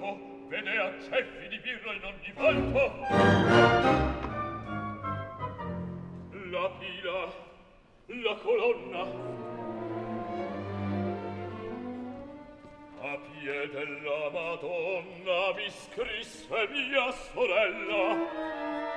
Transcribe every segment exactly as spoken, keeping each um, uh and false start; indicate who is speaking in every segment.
Speaker 1: volto, vedea ceffi di birra in ogni volto. La pila, la colonna, a piede la Madonna mi scrisse mia sorella.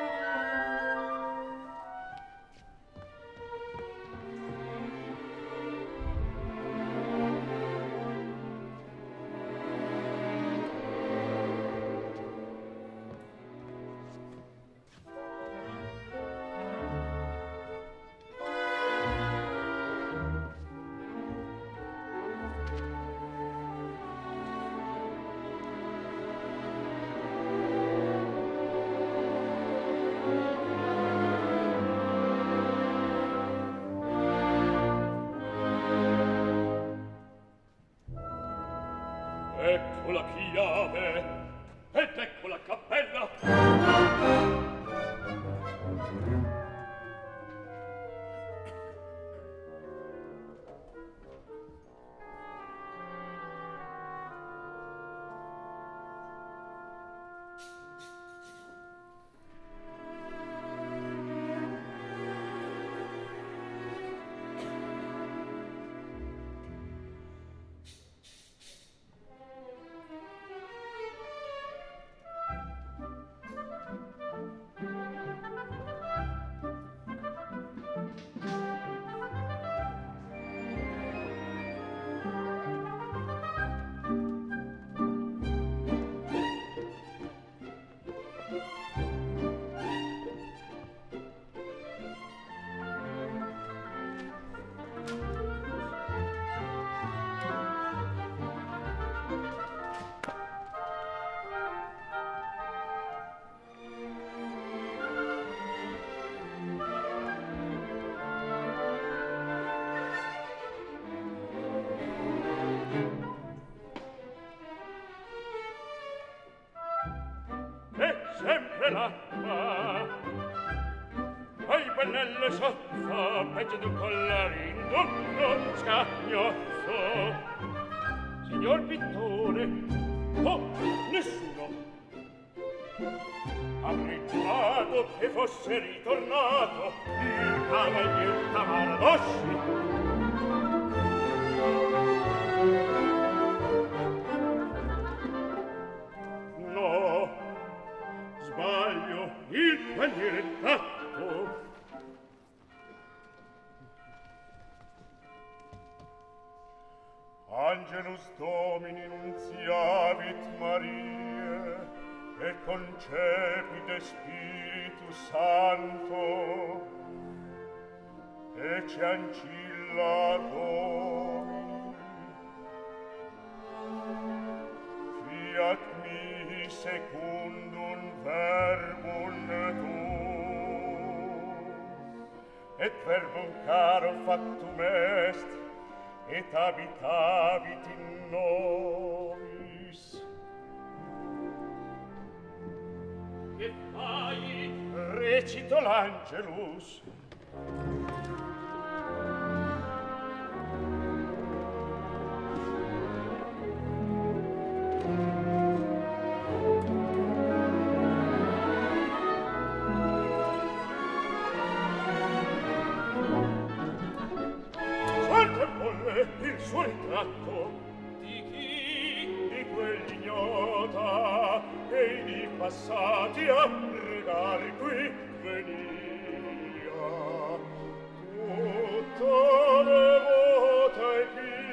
Speaker 1: Ecco la chiave ed ecco la cappella. Sempre l'acqua, ai pennelle sotto, peggio d'un collarin, dunno scagnozzo. Signor pittore, oh, nessuno avrei giurato che fosse ritornato il cavalier Cavaradossi. Sbaglio, il paniere tatto. Angelus Domini nunciavit Maria, et concepite Spiritu Santo, ecce ancilla Domini. Fiat mihi secundum verbum tuum, et verbum caro factum est, et habitavit in nobis. Che fai? Recito l'Angelus. Il suo ritratto di chi? Di quell'ignota che i passati a pregare qui venia, tutta devota e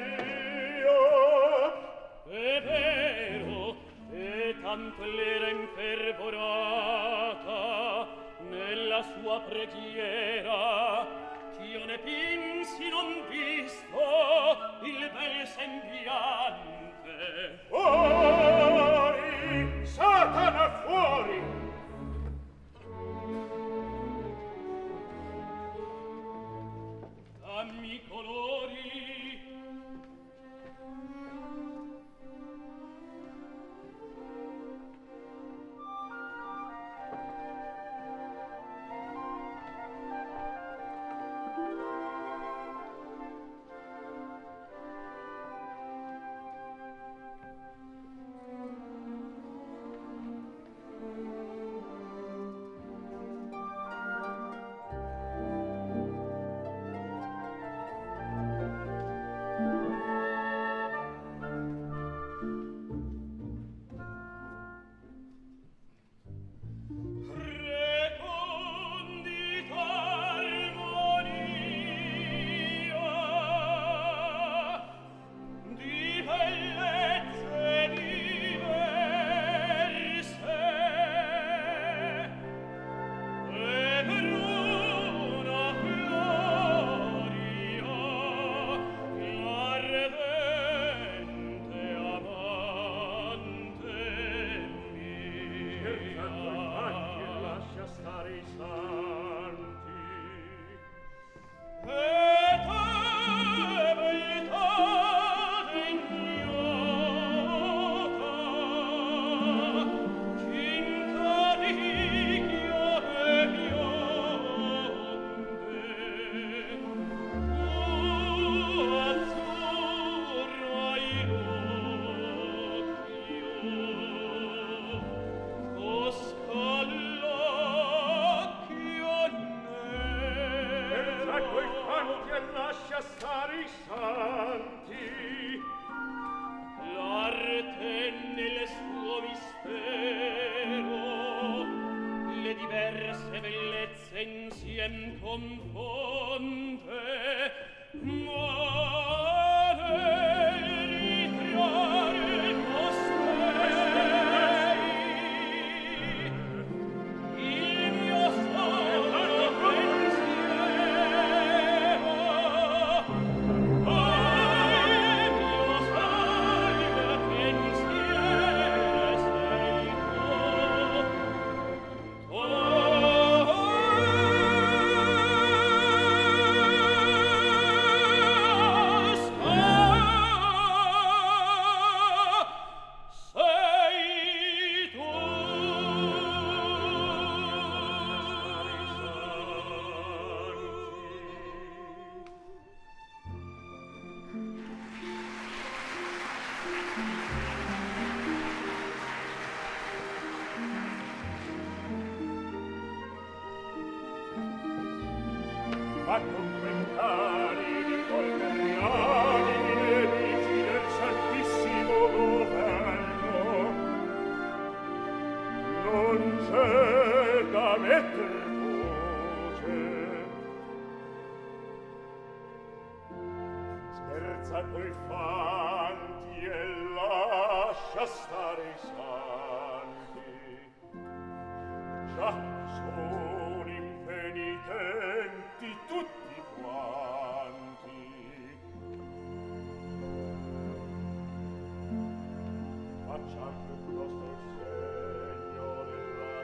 Speaker 1: pia. È vero, e tanto l'era infervorata nella sua preghiera, io ne pensi non visto il bel sembiante. Fuori, Satana, fuori! Dammi colori.
Speaker 2: stare santi.
Speaker 1: Et beltà degnata, cintaricchio degli onde, tu azzurro ai l'occhio, scallacchio
Speaker 2: Pensa coi fanti e lascia stare i santi.
Speaker 1: L'arte nel suo mistero, le diverse bellezze insiem confonde, ma nel ritrarre costei il mio solo pensiero, ai mio solo pensiero sei tu. Sei tu.
Speaker 2: Ma commentari di colteriani nemici del santissimo governo, non c'è da metter voce. Scherza coi fanti e lascia stare i santi. Già sono impenitenti tutti quanti. Facciamo piuttosto il segno della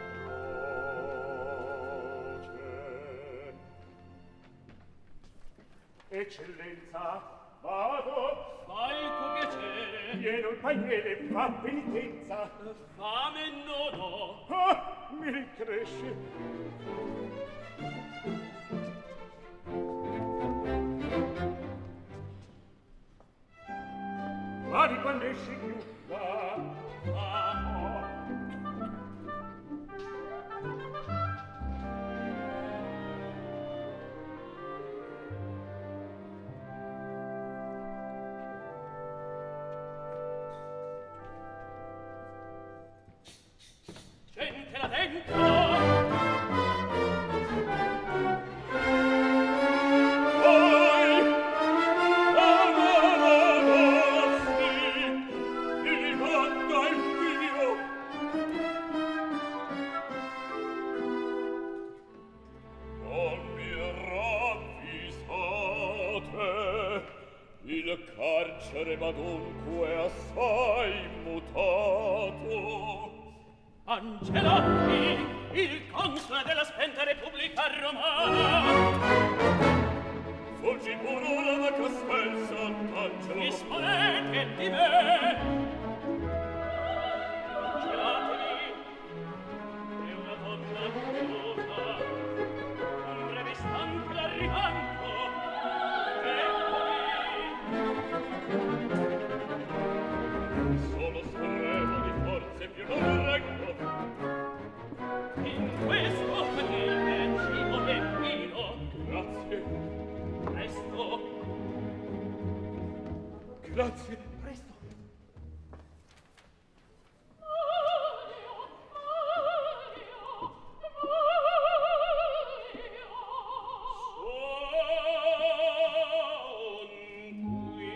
Speaker 2: croce. Eccellenza, vado.
Speaker 1: Fai il tuo piacere.
Speaker 2: Pieno il pagliere, fa penitenza.
Speaker 1: Fame non ho.
Speaker 2: Ah, mi ricresce. Ma di quando esci più va? Ah, oh.
Speaker 1: Gente là dentro.
Speaker 2: Poi, amarossi, mi manda il Dio. Non mi ravvisate, il carcere m'ha dunque assai mutato.
Speaker 1: Angelotti, il console della spenta Repubblica Romana.
Speaker 2: Fuggi pure da Castel Sant'Angelo.
Speaker 1: Disponete di me. Gelatevi, è una donna curiosa, un breve istante la rimango. Eccomi.
Speaker 2: Sono stremo di forze più non reggo.
Speaker 1: In questo venite cibo e vino.
Speaker 2: Grazie.
Speaker 1: Presto.
Speaker 2: Grazie. Presto.
Speaker 1: Son qui.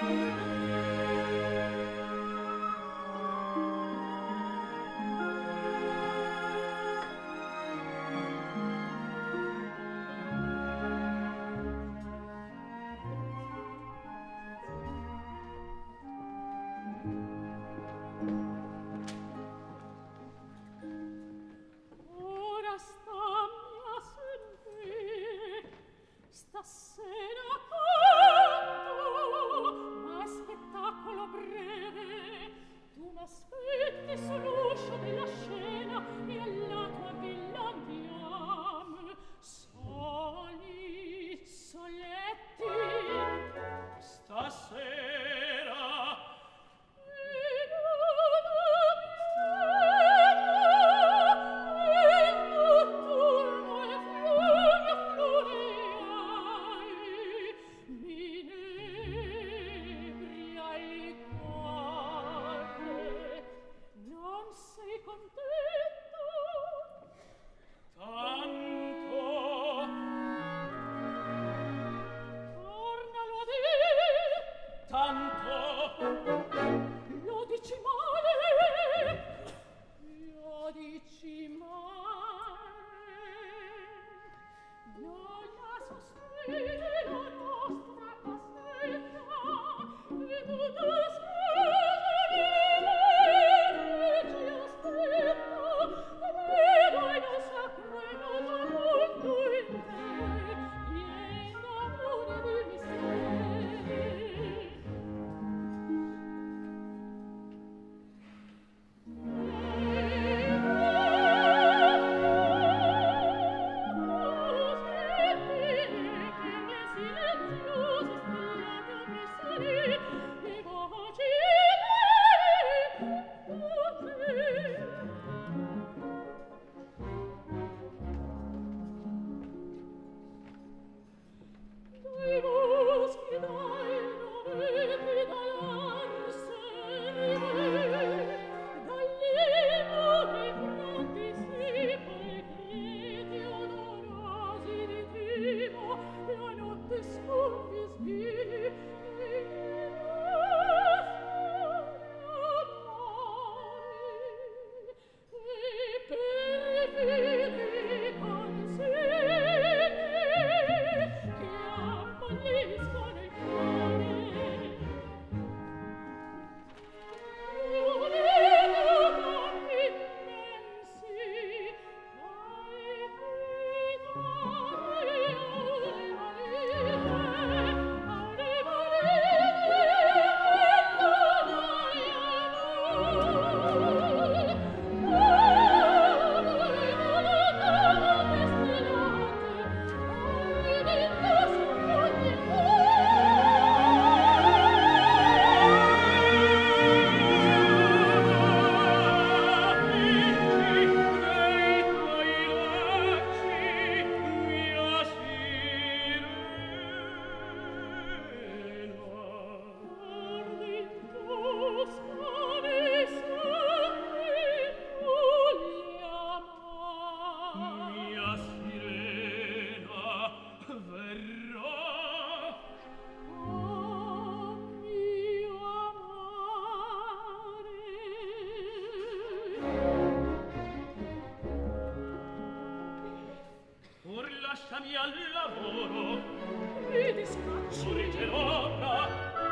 Speaker 1: lasciami al lavoro. Mi dispiace. Corrigerò ora,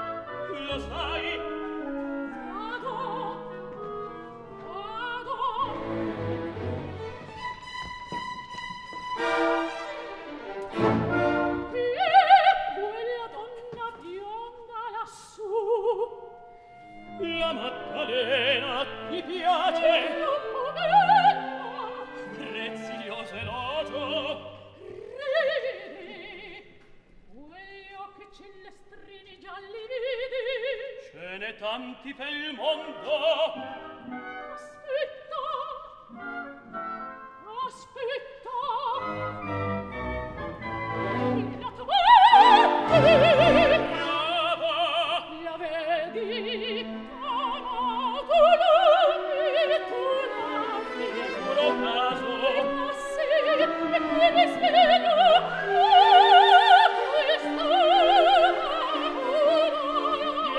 Speaker 1: lo sai. Vado, vado. Chi è quella donna bionda lassù? La Maddalena ti piace? Prezioso elogio. Ridi, quegli occhi celestrini gialli vidi. Ce n'è tanti pel mondo. Aspetta, aspetta. La tua brava, la vedi? Io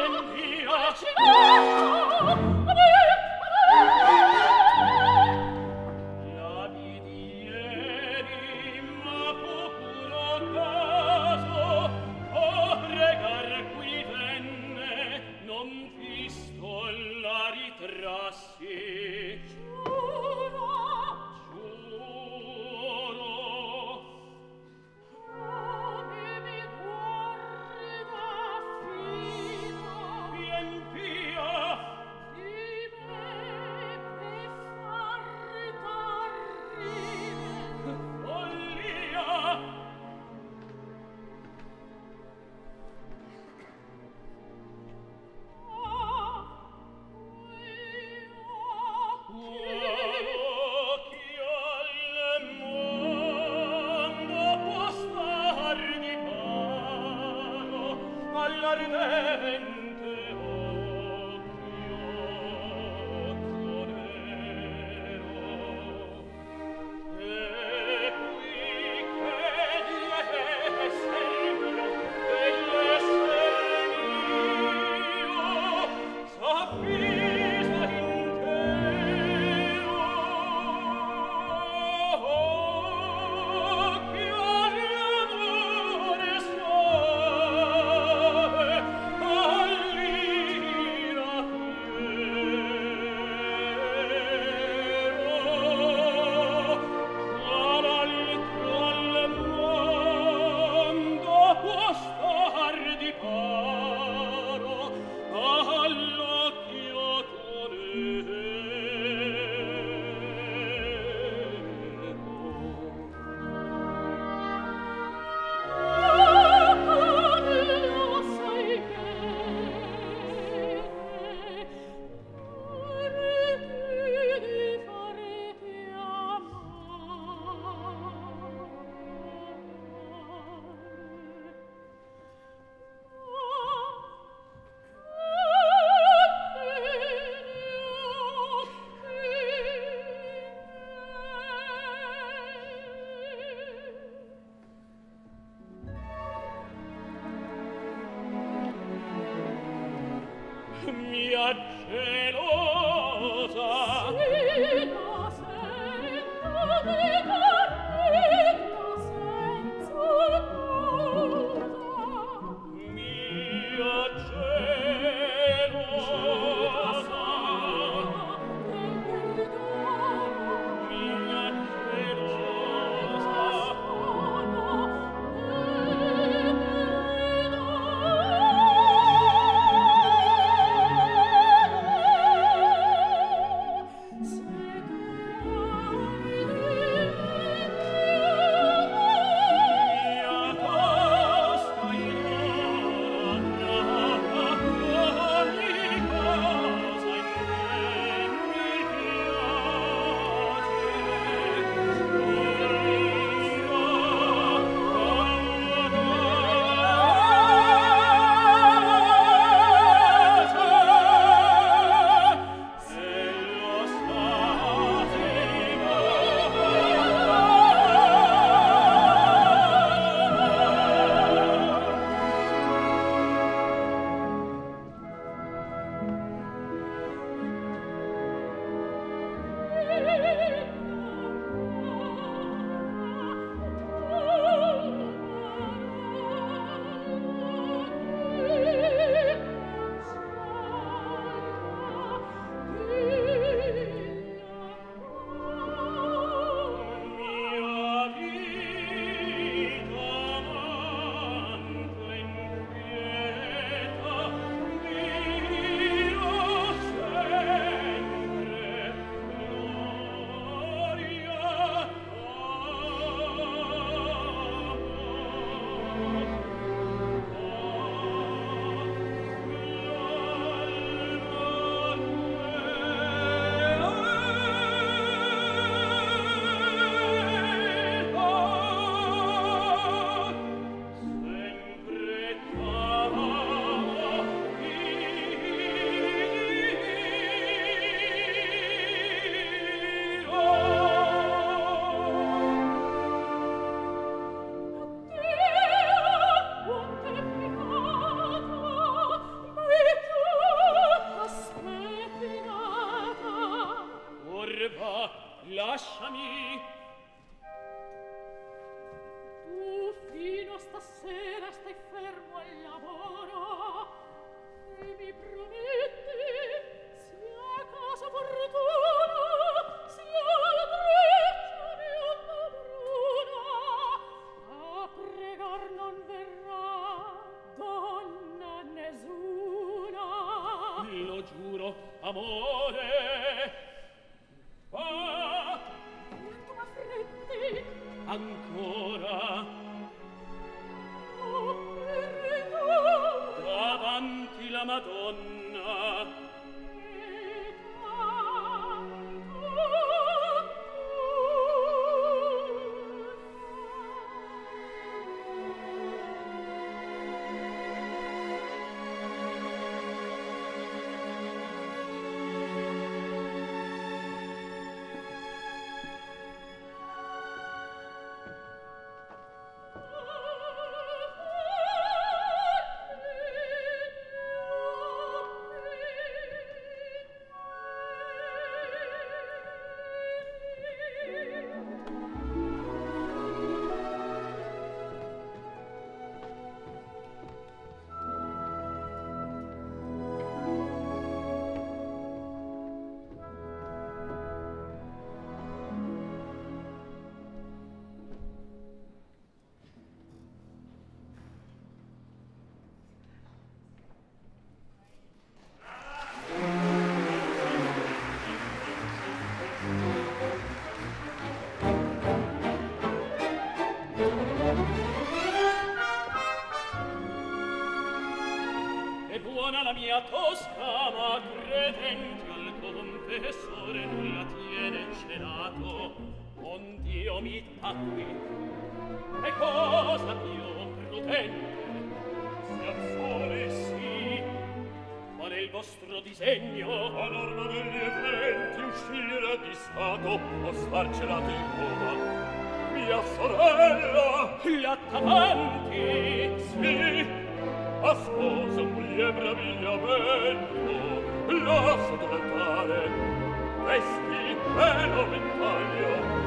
Speaker 1: perdona la mia tosca, ma credenti al confessore nulla tiene celato. Ond'io mi tacqui, è cosa più prudente. Siam sole, sì, qual è il vostro disegno?
Speaker 2: A norma degli eventi uscire di stato o star celato in Roma. Mia sorella!
Speaker 1: L'attavanti!
Speaker 2: Sì, a sposa un lieve abbigliamento, la sottrattare, vesti velo ventaglio.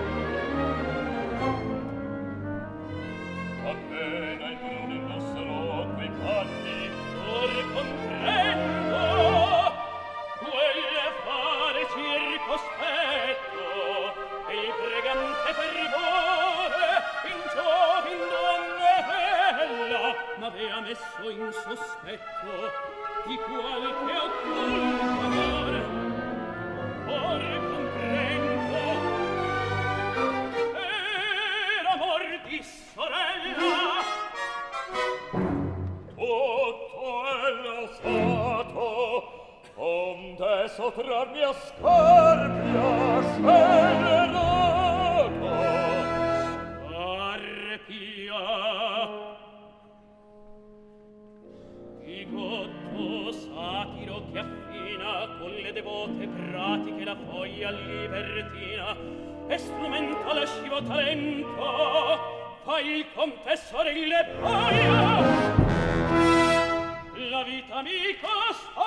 Speaker 2: Appena il bruno indossero quei panni,
Speaker 1: or comprendo quelle fare circospetto e il pregante fervore in giovin donne bella m'avea messo in sospetto di qualche occulto amore. Or comprendo era amor di sorella.
Speaker 2: tutto è lasciato, onde sottrarmi a scarpia scelerato.
Speaker 1: Scarpia, bigotto satiro che affina con le devote pratiche la foglia libertina e strumento lascivo talento fa il confessore in leppaia. La vita mi costa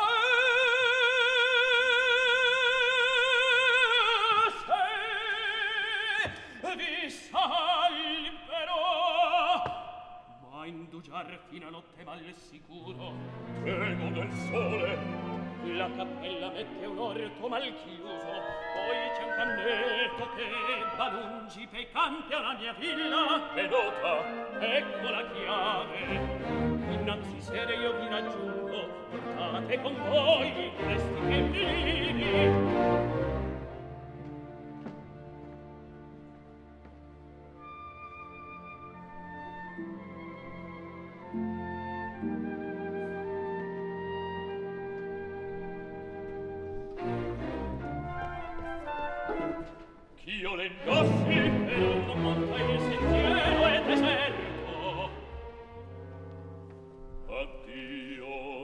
Speaker 1: se vi salverò, ma indugiar fino a notte mal sicuro.
Speaker 2: Temo del sole.
Speaker 1: La cappella mette un orto mal chiuso, poi c'è un cannetto che va lungi peccante alla mia villa.
Speaker 2: E nota,
Speaker 1: ecco la chiave. Innanzi sede io vi raggiungo, portate con voi questi che vivi.
Speaker 2: Ch'io le indossi
Speaker 1: Per non monta il sentiero è deserto.
Speaker 2: addio.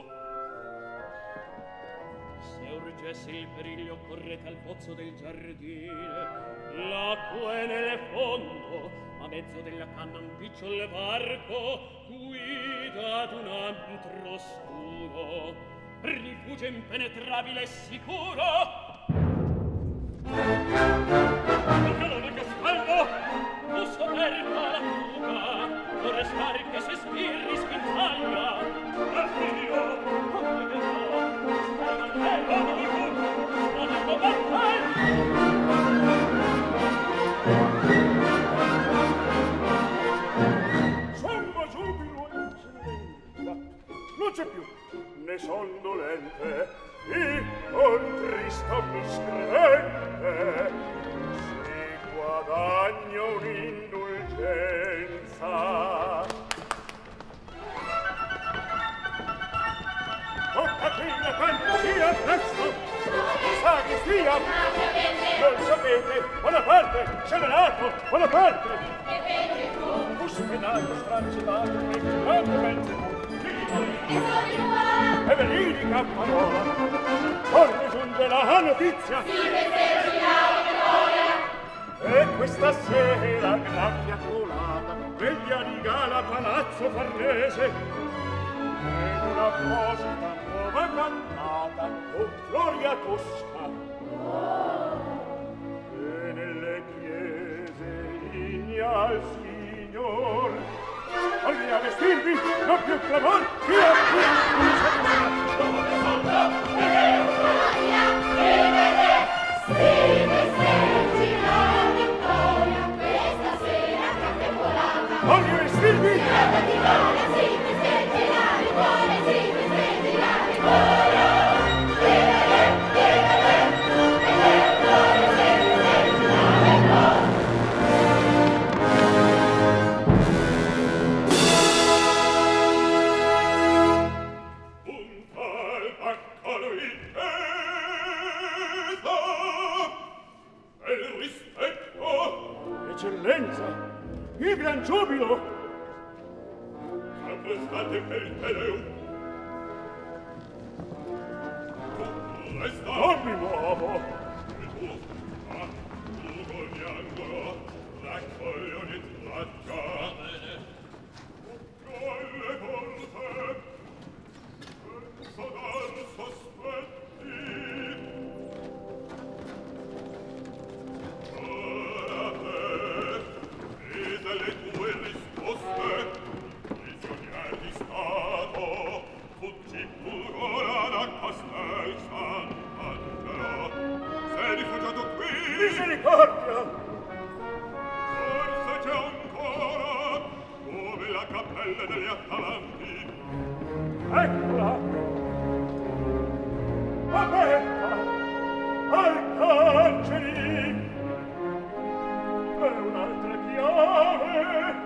Speaker 1: Se urgesse il periglio correte al pozzo del giardino, l'acqua è nel fondo, a mezzo della canna un picciol varco guida ad un antro oscuro, rifugio impenetrabile e sicuro.
Speaker 2: Calore che spaldo!
Speaker 1: Tu soperta la fuga, vorrei star che se spirri squintaglia.
Speaker 2: Addio!
Speaker 1: Come vedrò, stai mantello, non è combattello.
Speaker 2: Somma giubilo e eccellenza, non c'è più, ne son dolente, e con trista miscredente, si guadagna un'indulgenza. Tocca qui la fantasia presto, sagrestia, non sapete, Bonaparte, scellerato, Bonaparte, uspedato, strancimato, e grande mezzo, è veridica parola. Or mi giunge la notizia.
Speaker 3: Si festeggi la vittoria.
Speaker 2: E questa sera gran fiaccolata veglia di gala palazzo Farnese. Ed un'apposita nuova cantata con Floria Tosca. E nelle chiese digna al Signor. Ordine a vestirvi, non più clamor, via, via, dove solda, e che
Speaker 3: Gloria, e vede, si festeggi la vittoria. Questa sera grande volata.
Speaker 2: ordine a vestirvi,
Speaker 3: Grande di gloria, si festeggi la vittoria, si festeggi la vittoria. E vede, e vede, e che gloria, si festeggi la vittoria.
Speaker 2: State per il Peleu. Tu resta. Non mi muovo. E tu? Ah, tu ogni angolo. Raccogli ogni traccia. Va bene. Con le porte. Senza dar sospetti. Ora te. Vede le tue risposte. Di Stato, fuggi pur ora da Castel Sant'Angelo. Sei rifugiato qui? Misericordia! Forse c'è ancora, come la cappella degli Attalanti. Eccola! Aperta! Al carceri! È un'altra chiave!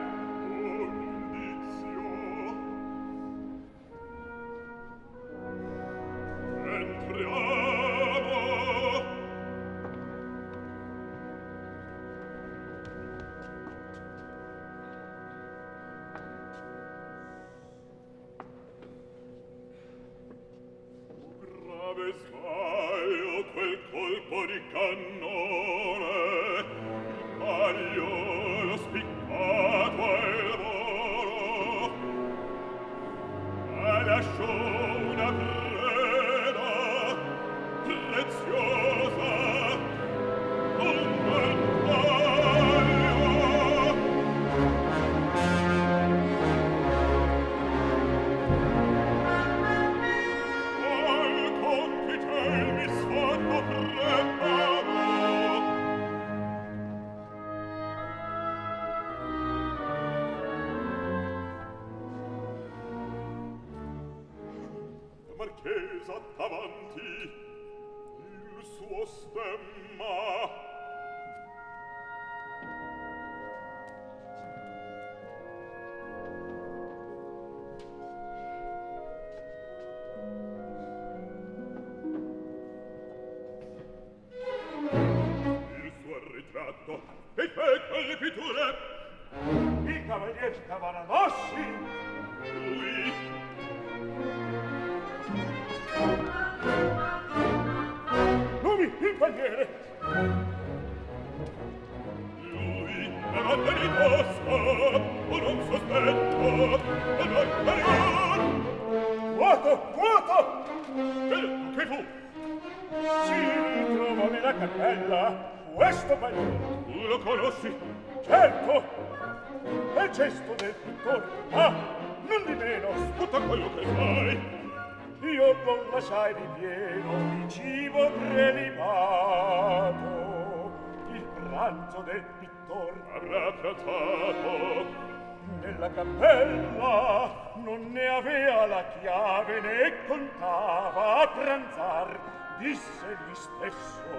Speaker 2: Dissegli stesso,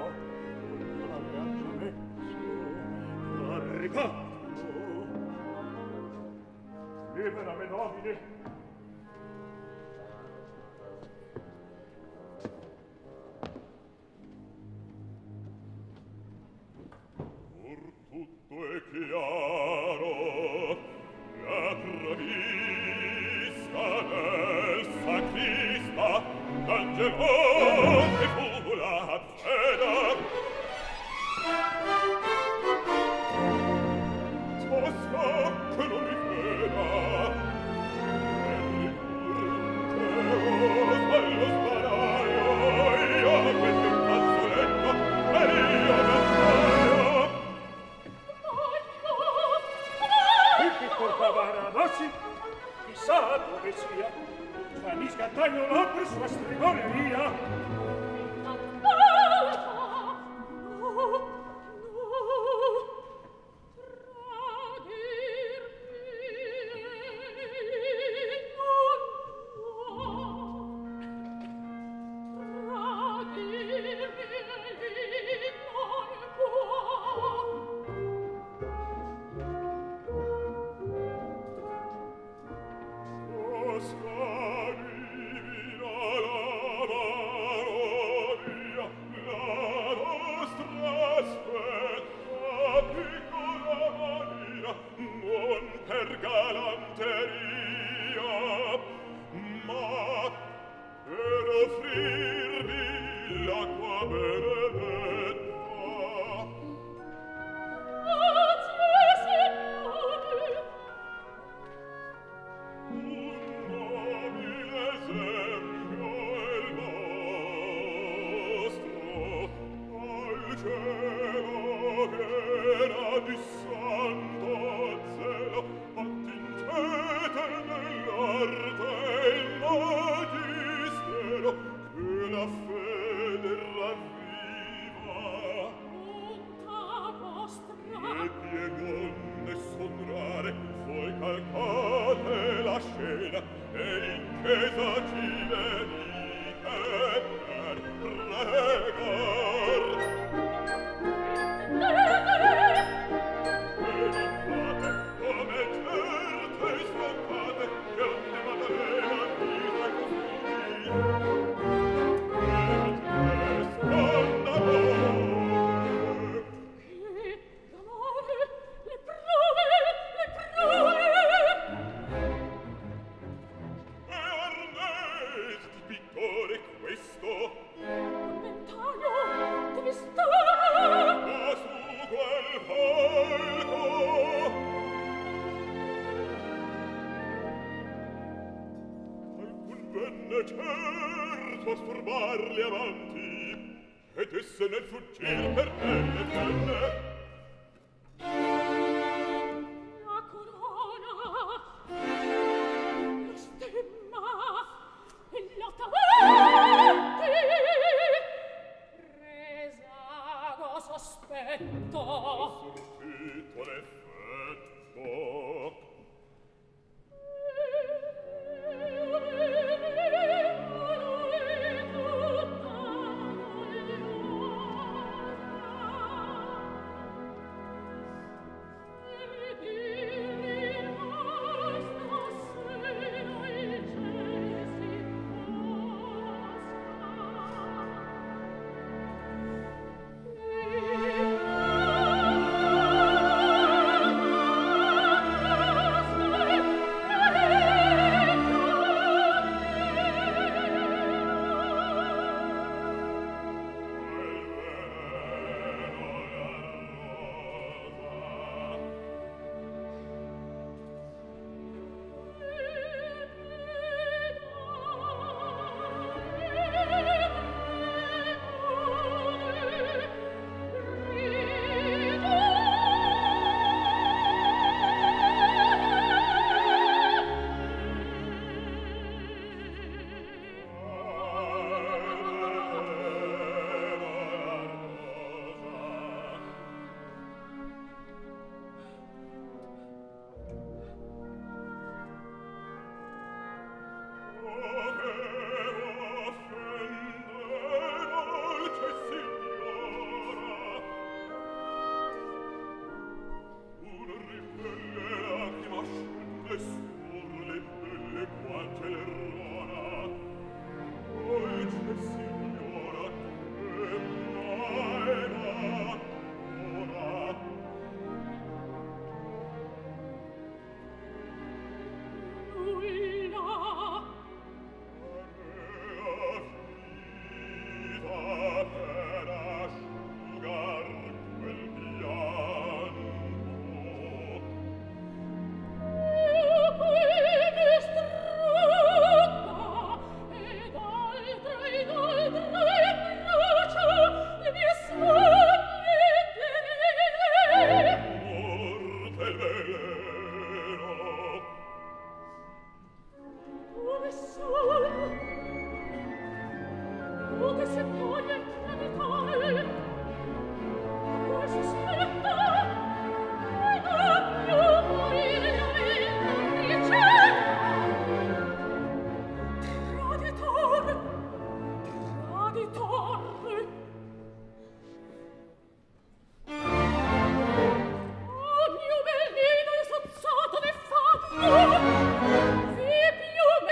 Speaker 2: non avea messo, arrivato, libera me nomine. Or tutto è chiaro, la provvista del sacrista, d'Angelo che fu la cena. Tosca che non mi frena, e ricurte allo sparaio, io metto un fazzoletto e io m'assaio. Il piccol Cavaradossi, chissà dove sia, ma mi scattagliano per sua stregoneria. Piccola mania, non per galanteria. preghiera di santo zelo attingete nell'arte e il magistero che la fede ravviva.
Speaker 3: Bontà vostra,
Speaker 2: Le piegonne son rare, voi calcate la scena e in chiesa ci venite per pregar. E non fate come certe sfrontate che ogni Maddalena vive così. E te sconda voi.
Speaker 3: che d'amore le prove, le prove.
Speaker 2: E Arnese di pittore questo,
Speaker 3: Ventaglio, dove sta?
Speaker 2: ma su quel palco. Alcun venne certo a sturbarli avanti, ed esse nel fuggir per elle venne.
Speaker 3: La corona, la stemma e la tavolette, presago sospetto.
Speaker 2: Sortito l'effetto.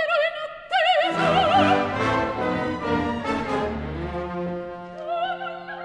Speaker 3: Oh,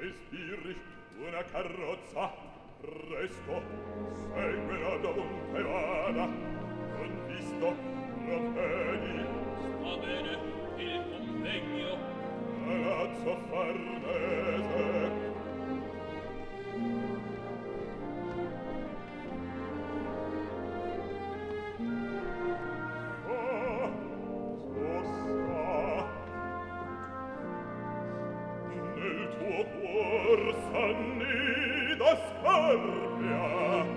Speaker 2: spirri una carrozza, presto, seguela dovunque vada, non visto, provvedi.
Speaker 1: Sta bene, il convegno.
Speaker 2: Palazzo Farnese. Ah, Tosca, nel tuo cuor s'annida Scarpia.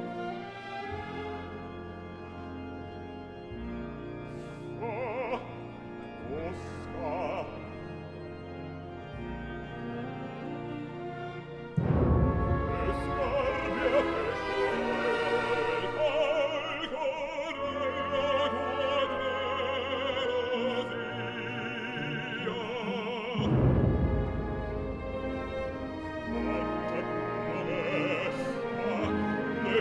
Speaker 2: Ah, Tosca, e Scarpia che scelta il corella tua gelosia. Quanta promessa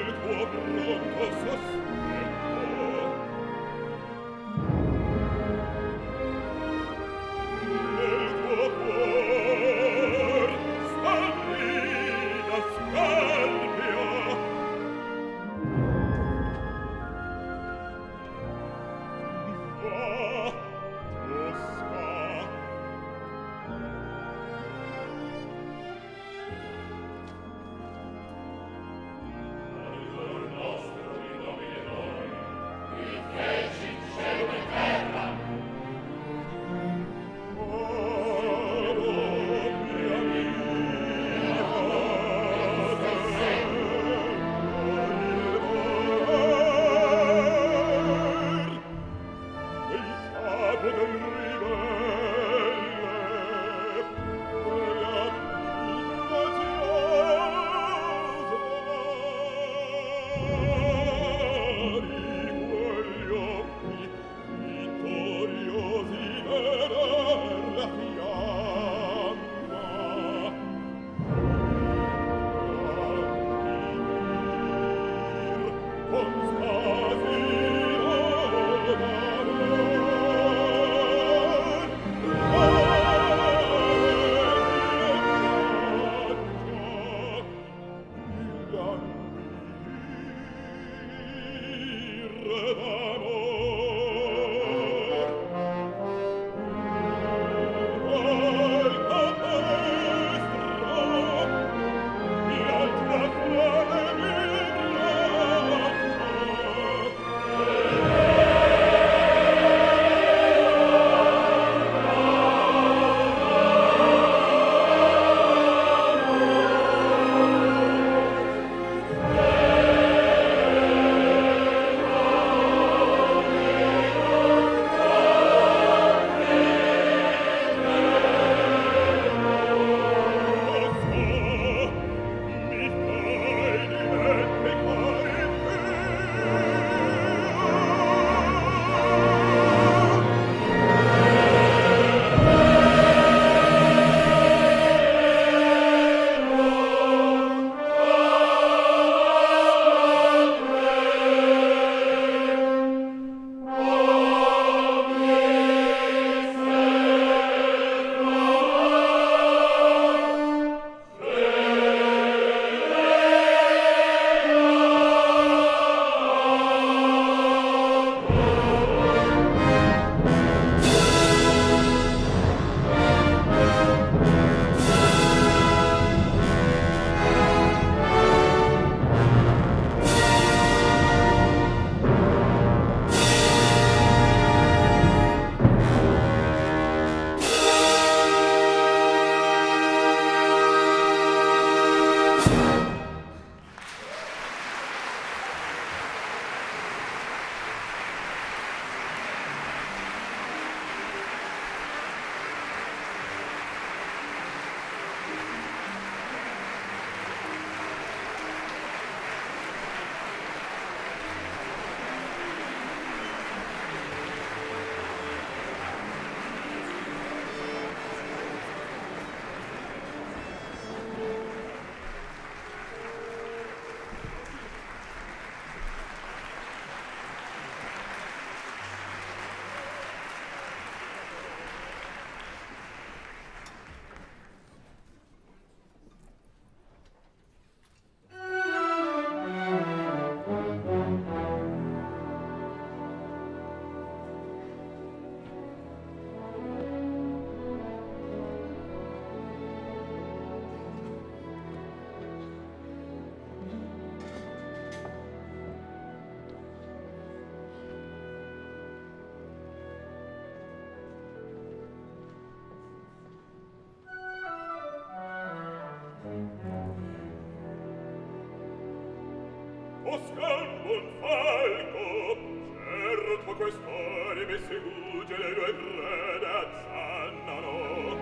Speaker 2: gran buon falco, certo quest'anime si fugge le due prede azzannano.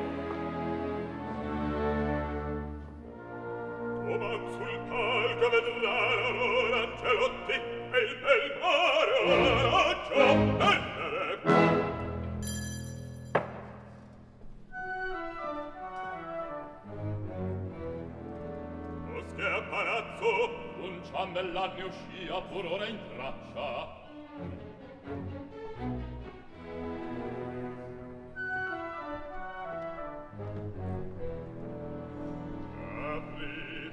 Speaker 2: Oman sul palco vedrà l'orora Angelotti e il bel mare orologio Venere. Che a palazzo un ciambellan ne uscia pur ora in traccia. Apri.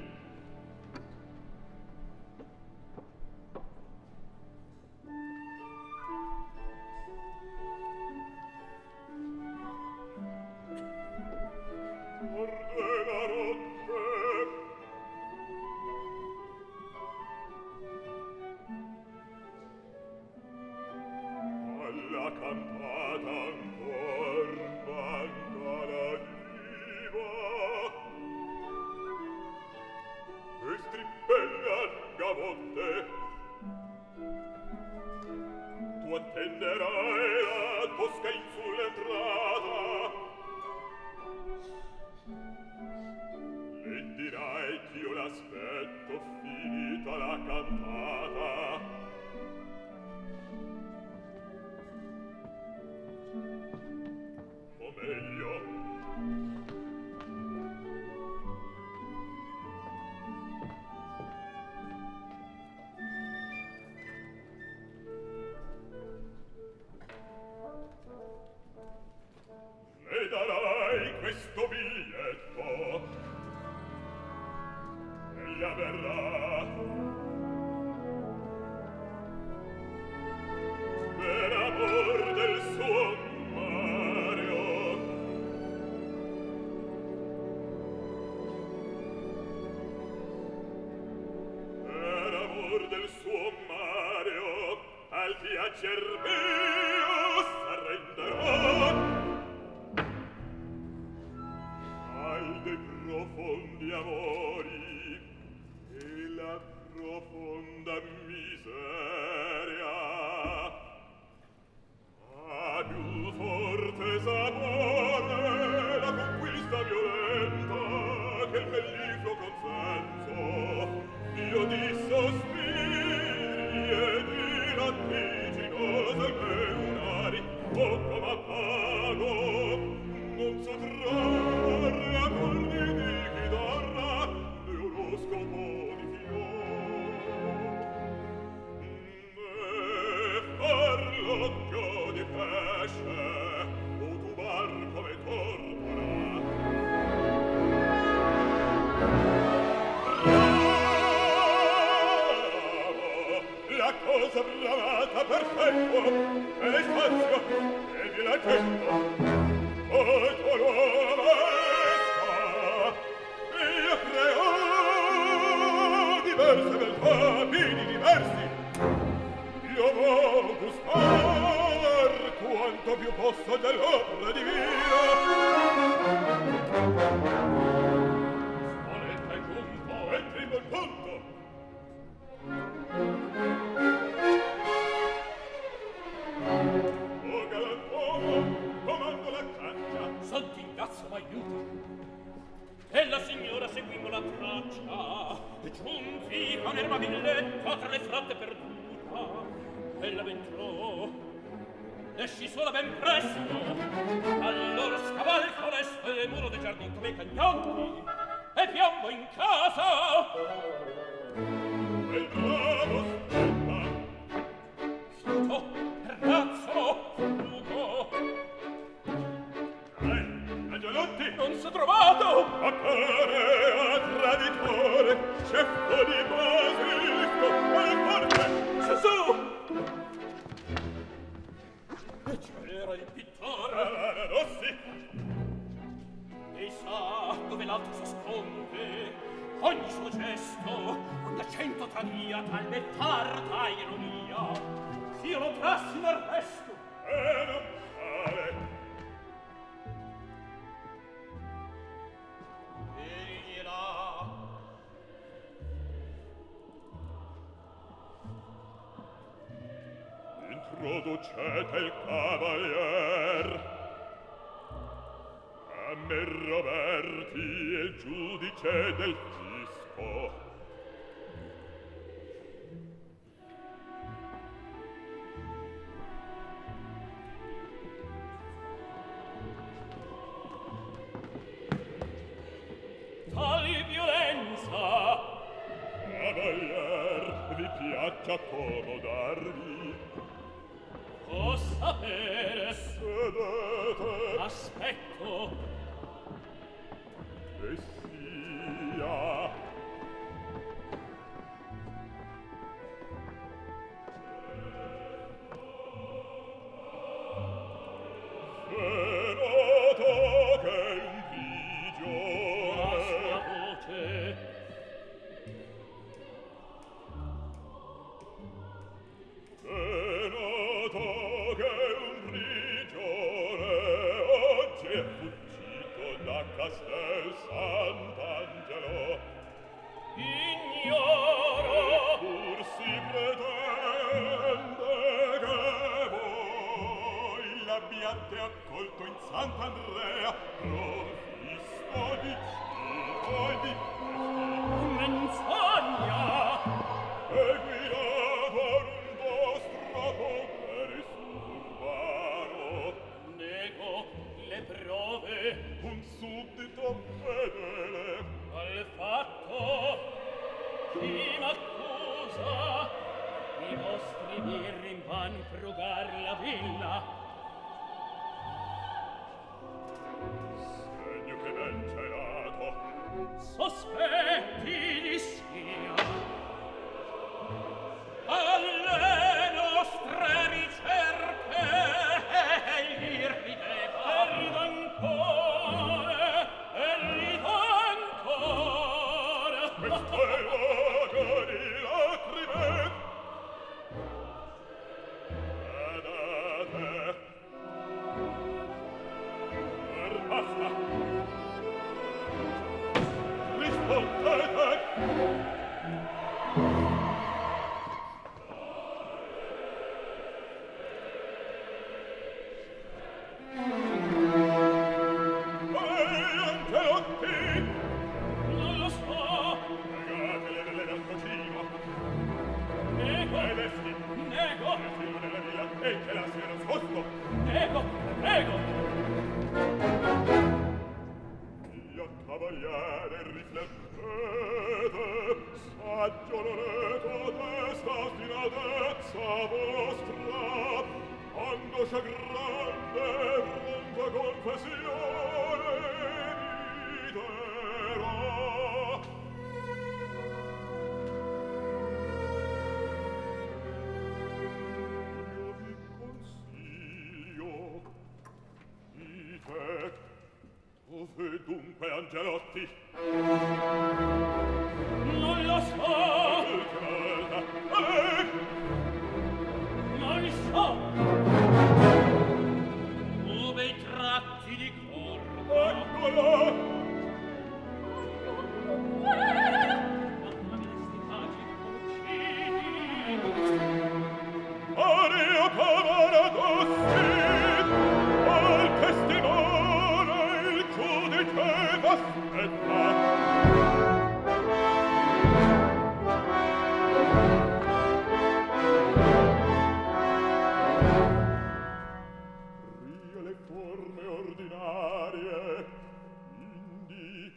Speaker 2: Ordena notte. La cantata ancor manca la diva e strippella gavotte tu attenderai la tosca in sull'entrata e dirai ch'io l'aspetto finita la cantata. O meglio, le darai questo biglietto ella verrà per amor del suo del suo Mario al piacer mio s'arrenderà al dei profondi amori e la profonda miseria a più forte sapore la conquista violenta che il mellifluo consenso io di sospiri e di lattiginose leonari poco m'appago non so trarre a colmi di chitarra l'oroscopo di fior né far l'occhio di pesce o tubar come tortora. La cosa bramata per tempo e spazio e di la gente poi colore sta io creo diverse beltà vini diversi io voglio gustar quanto più posso dell'opera divina Spoletta è giunto entri in buon punto. Oh galantuomo, comando la caccia.
Speaker 1: Sant'Ingazio m'aiuta. E la signora seguimmo la traccia e giunti con erba villetta tra le frotte perduta. Ella v'entrò, esci sola ben presto. Allora scavalco resto e muro del giardin come i cagnoli e piombo in casa.
Speaker 2: Quel bravo spetta.
Speaker 1: Scuto, razzo, fugo.
Speaker 2: Ehi, Angelotti!
Speaker 1: Non s'è trovato!
Speaker 2: Appare a traditore, ceffo di basilisco, alle porte!
Speaker 1: Gesù! E c'era il pittore!
Speaker 2: Carara Rossi!
Speaker 1: Ei sa dove l'altro s'asconde, ogni suo gesto, ogni accento tradia tal tarda ironia, ch'io lo trassi d'arresto.
Speaker 2: E non pare!
Speaker 1: Egli là.
Speaker 2: Traducete il cavalier. A me Roberti, il giudice del fisco.
Speaker 1: Tal violenza,
Speaker 2: Cavalier, vi piace accomodarvi?
Speaker 1: o sapere,
Speaker 2: Sedete
Speaker 1: aspetto,
Speaker 2: e sia. Ve noto che un
Speaker 1: la
Speaker 2: prigione
Speaker 1: sua voce,
Speaker 2: Ve noto che un prigione oggi è fuggito da Castel Sant'Angelo.
Speaker 1: ignoro,
Speaker 2: Pur si pretende che voi l'abbiate accolto in Sant'Andrea, provvisto di cibo e di festi,
Speaker 1: menzogna,
Speaker 2: e guidato ad un vostro potere suburbano,
Speaker 1: nego le prove
Speaker 2: un suddito fedele.
Speaker 1: al fatto. Chi m'accusa? I vostri birri invan frugar la villa.
Speaker 2: Segno che ben celato.
Speaker 1: Sospetti di sia. Alle nostre ricerche egli rideva. E rida ancora, e rida ancora.
Speaker 2: Questo è luogo di lacrime. Badate. Er basta. Rispondete. Ehi, Angelotti!
Speaker 1: Non lo so.
Speaker 2: Legatele nelle lamponcino.
Speaker 1: Nego,
Speaker 2: E vesti.
Speaker 1: nego,
Speaker 2: Il figlio della villa. E che la sia nascosto.
Speaker 1: nego, nego.
Speaker 2: Io cavaliere riflettete, saggio non è codesta ostinatezza vostra, angoscia grande, pronta confessione eviterà. Io vi consiglio, dite, dove dunque Angelotti?
Speaker 1: Non lo so,
Speaker 2: Ultima volta. Eh!
Speaker 1: non so. Dove i tratti di corpo.
Speaker 2: Eccolo!
Speaker 1: Mamma mia, sti pagini uccidi.
Speaker 2: Aria Cavaradossi, al testimone il giudice v'aspetta. Ria le forme ordinarie, indi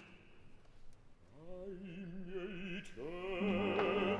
Speaker 2: ai miei cenni.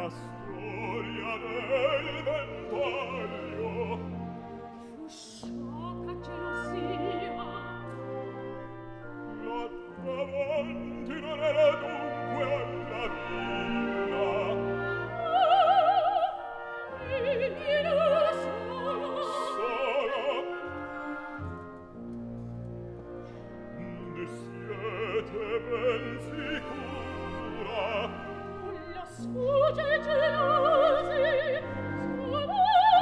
Speaker 2: La storia del ventaglio
Speaker 4: fu sciocca gelosia.
Speaker 2: la davanti non era dunque alla villa.
Speaker 4: Ah, egli era solo.
Speaker 2: Solo ne siete ben sicura?
Speaker 4: Nulla sfugge ai gelosi. Solo,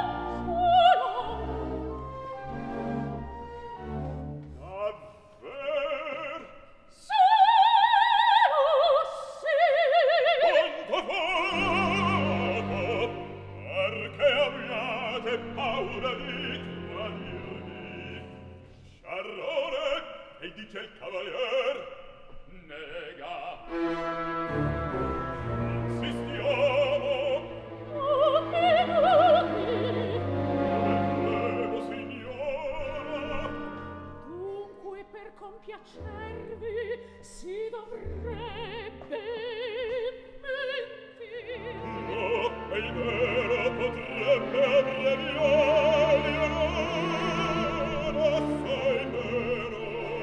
Speaker 4: solo.
Speaker 2: Davver?
Speaker 4: Solo sì.
Speaker 2: Quanto fuoco? Perché abbiate paura di tradirmi? Sciarrone, e dice il cavalier, nega. Insistiamo.
Speaker 4: Oh, che lupi.
Speaker 2: Prego, signora.
Speaker 4: Dunque per compiacervi si dovrebbe mentire.
Speaker 2: No, è vero, potrebbe abbreviare l'ora, sei verosa.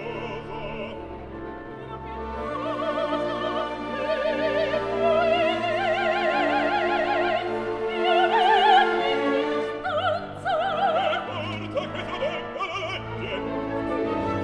Speaker 2: E porta che t'adegua la legge.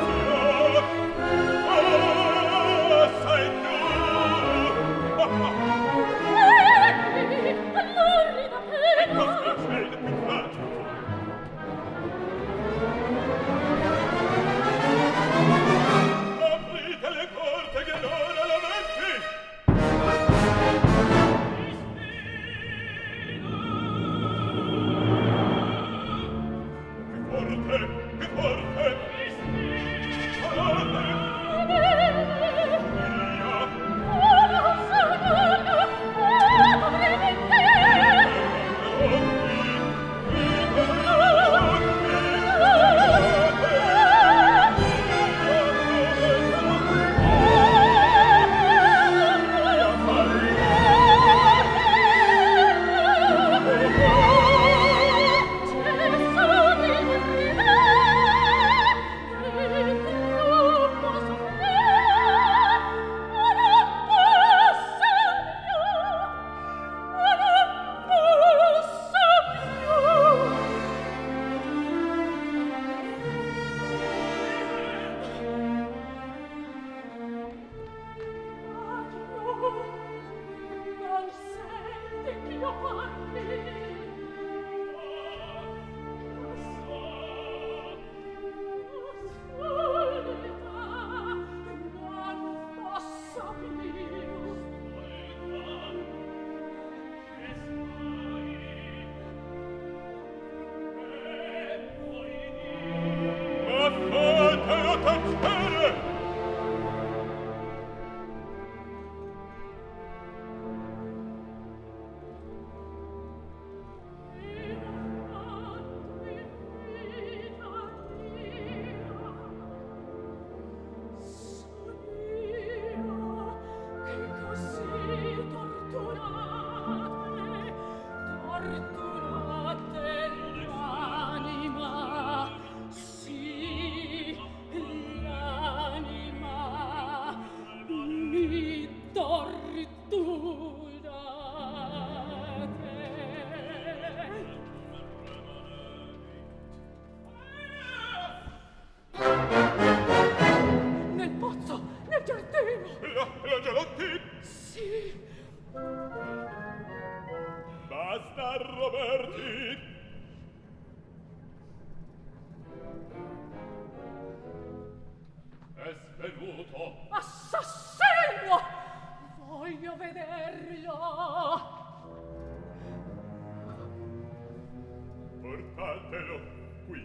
Speaker 2: Silenzio! portatelo qui.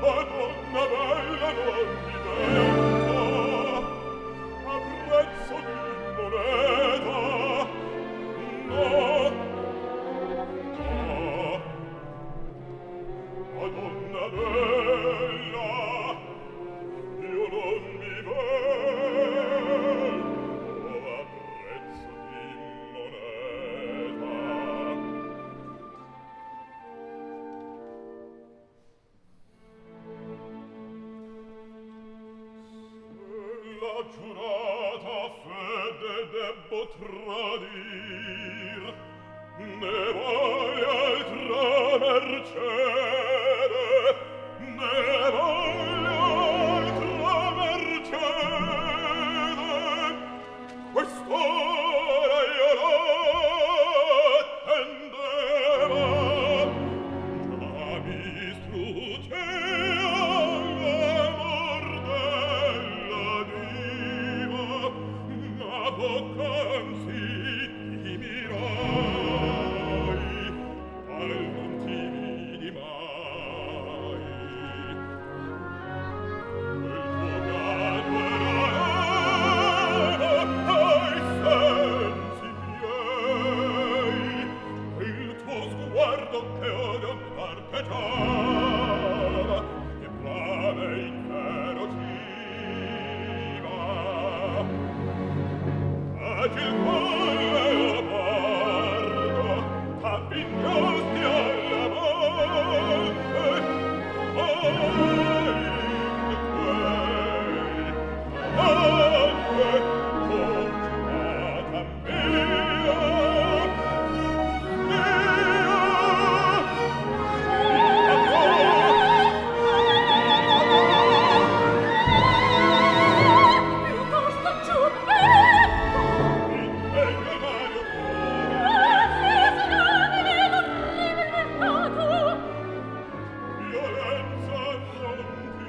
Speaker 2: Apprezzo giurata fede debbo tradir, ne voglio altra mercede, ne voglio altra mercede, quest'ora io l'attendeva, già mi struggea l'amor della diva, ma poc'anzi ti mirai, al non ti vidi mai. Quel tuo canto era ai sensi miei, e il tuo sguardo che odio arpeggiava, che brame inferociva. Agil colle leopardo, t'avvignosti all'amante, oh, in quei amante, congiurata mia,
Speaker 4: Piuttosto giù, eh!
Speaker 2: violenza non ti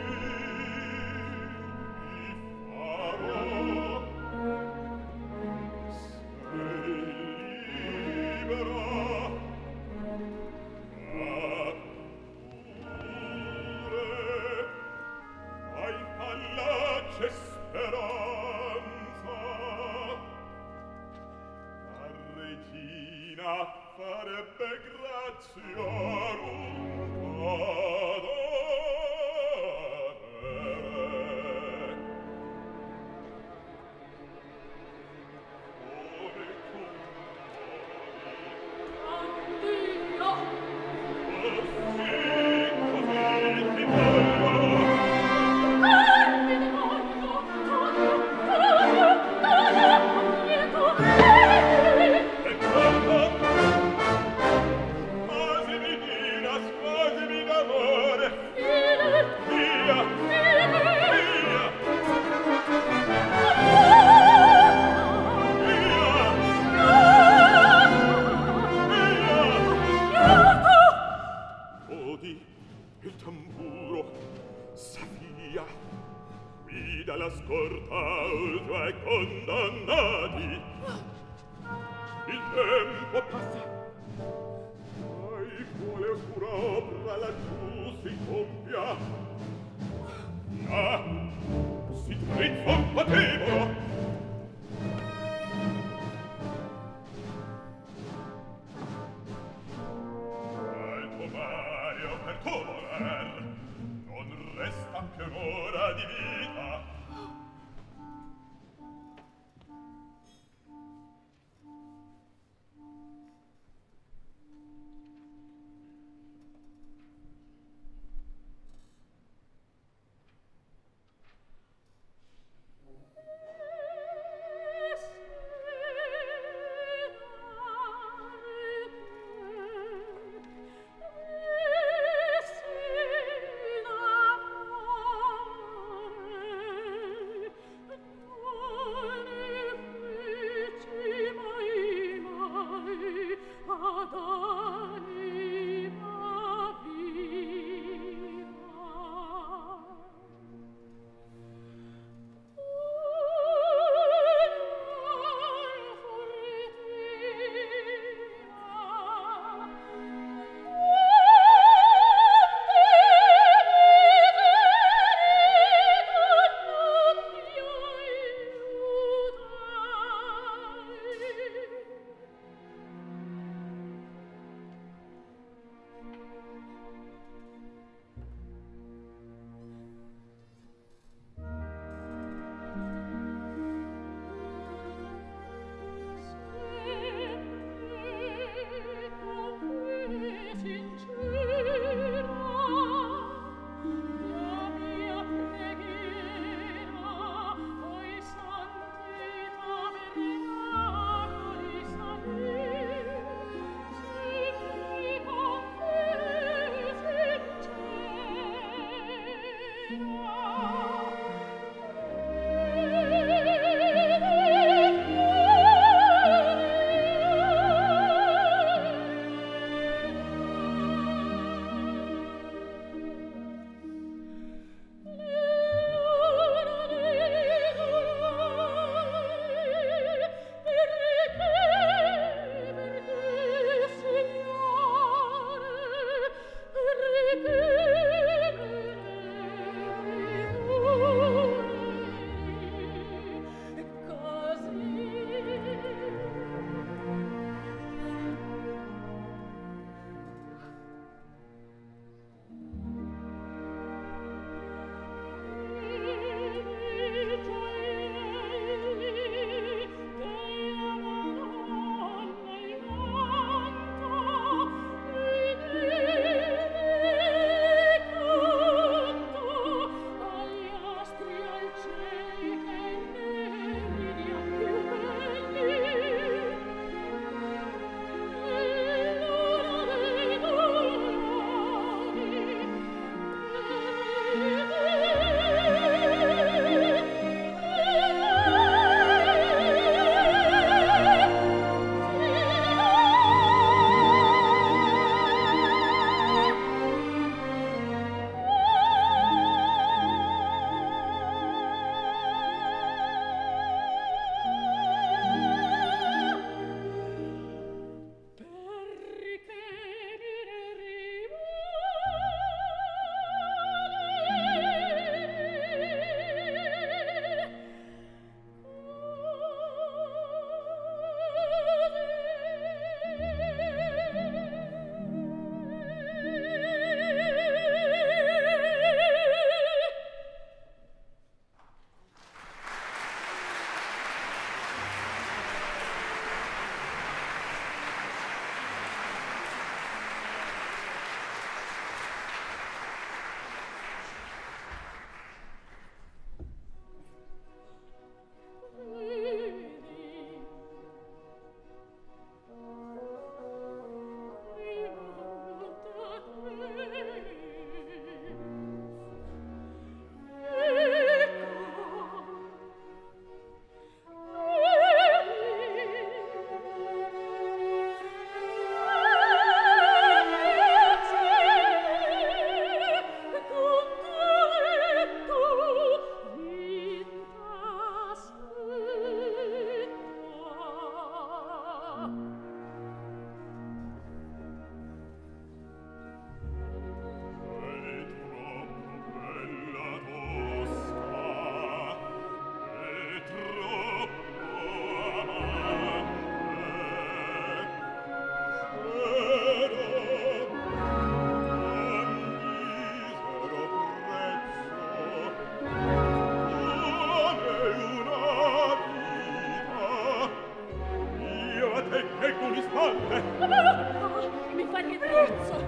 Speaker 2: niente.
Speaker 4: Mi fa ribrezzo.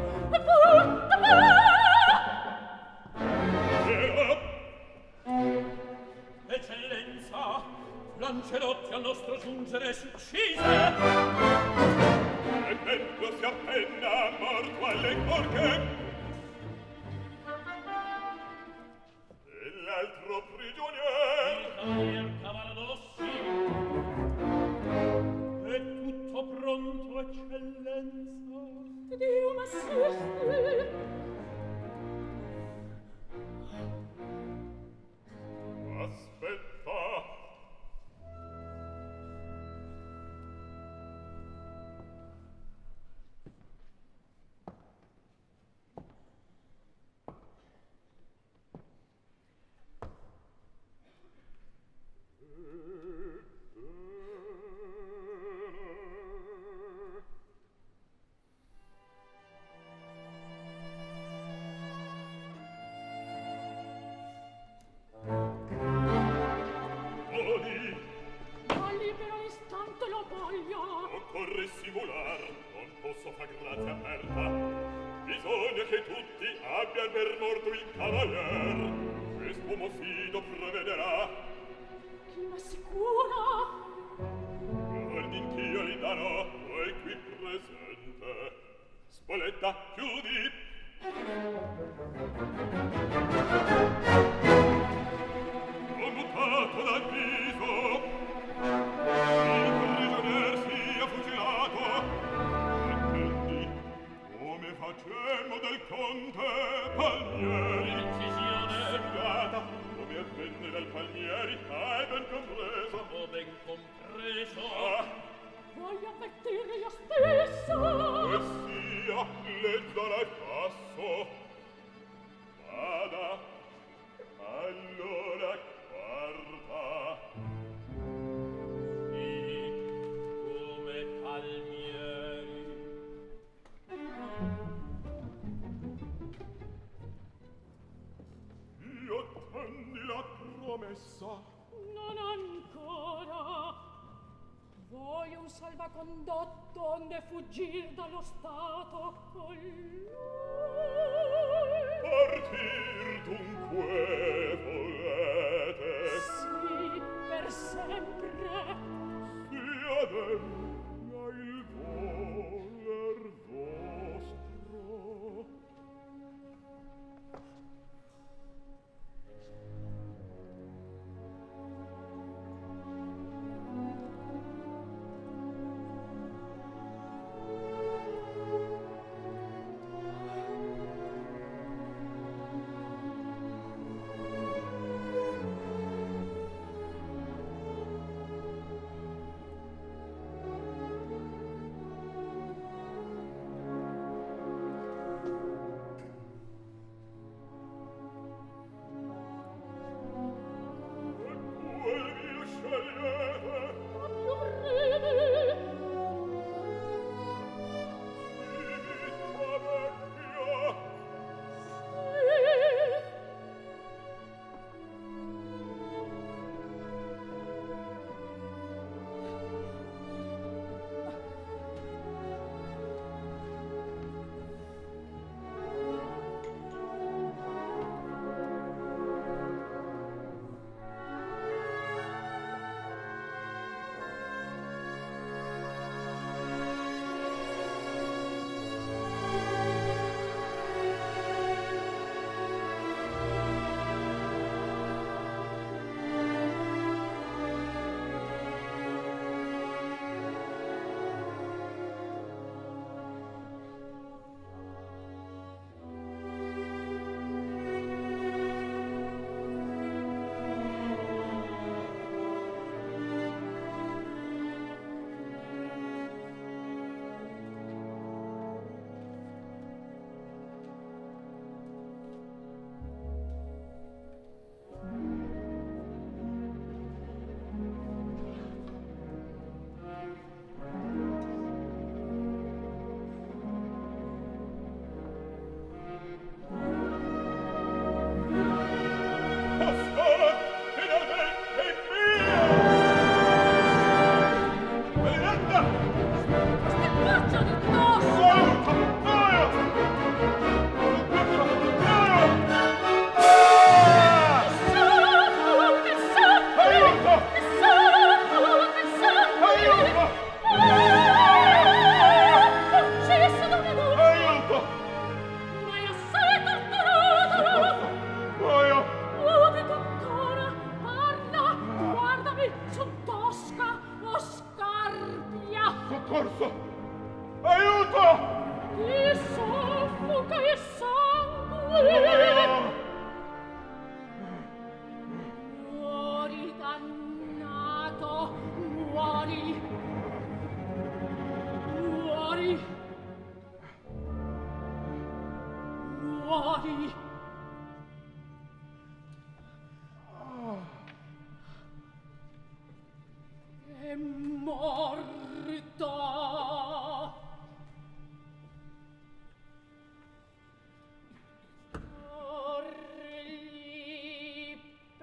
Speaker 1: Eccellenza, Lancelotti al nostro giungere s'uccise.
Speaker 2: E mentre si appenna morto alle corche. E l'altro prigionier.
Speaker 1: Il cavalier Cavaradossi. È tutto pronto, eccellenza.
Speaker 4: Dio m'assisti.
Speaker 2: Aspetta. Occorre simular, non posso far grazia aperta. Bisogna che tutti abbiano per morto il cavalier. Quest'uomo fido provvederà.
Speaker 4: Chi m'assicura?
Speaker 2: Guardin ch'io gli darò, poi qui presente. Spoletta, chiudi. Ho mutato d'avviso. Il prigionier sia fucilato. Attendi, come facemmo del conte Palmieri?
Speaker 1: Incisione.
Speaker 2: Segata, come avvenne dal Palmieri, hai ben compreso.
Speaker 1: Ho ben compreso.
Speaker 2: Ah,
Speaker 4: Voglio avvertire io stesso.
Speaker 2: e sia, le darai passo. Vada, allora guarda.
Speaker 1: Come Palmieri.
Speaker 2: Io attendi la promessa.
Speaker 4: Non ancora. Voglio un salvacondotto onde fuggir dallo stato con lui.
Speaker 2: Partir dunque volete?
Speaker 4: Sì, per sempre.
Speaker 2: Sia degna il voler vostro. soccorso! Aiuto!
Speaker 4: Che soffoca e sangue! Muori, dannato! Muori! Muori! Muori! È morto! Orli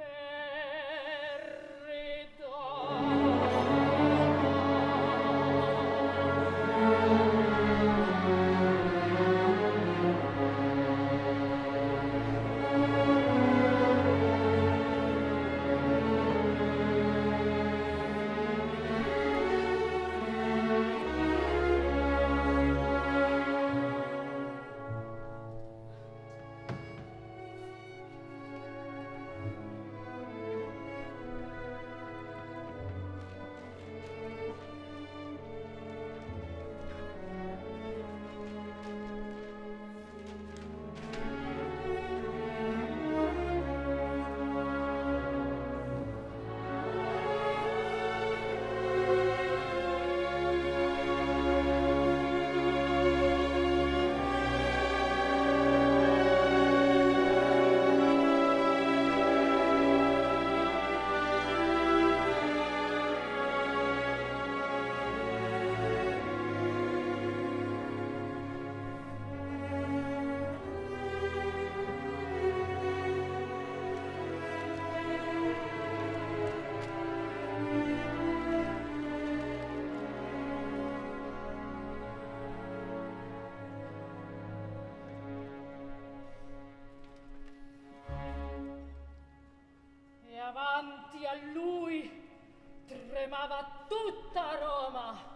Speaker 4: Davanti a lui tremava tutta Roma.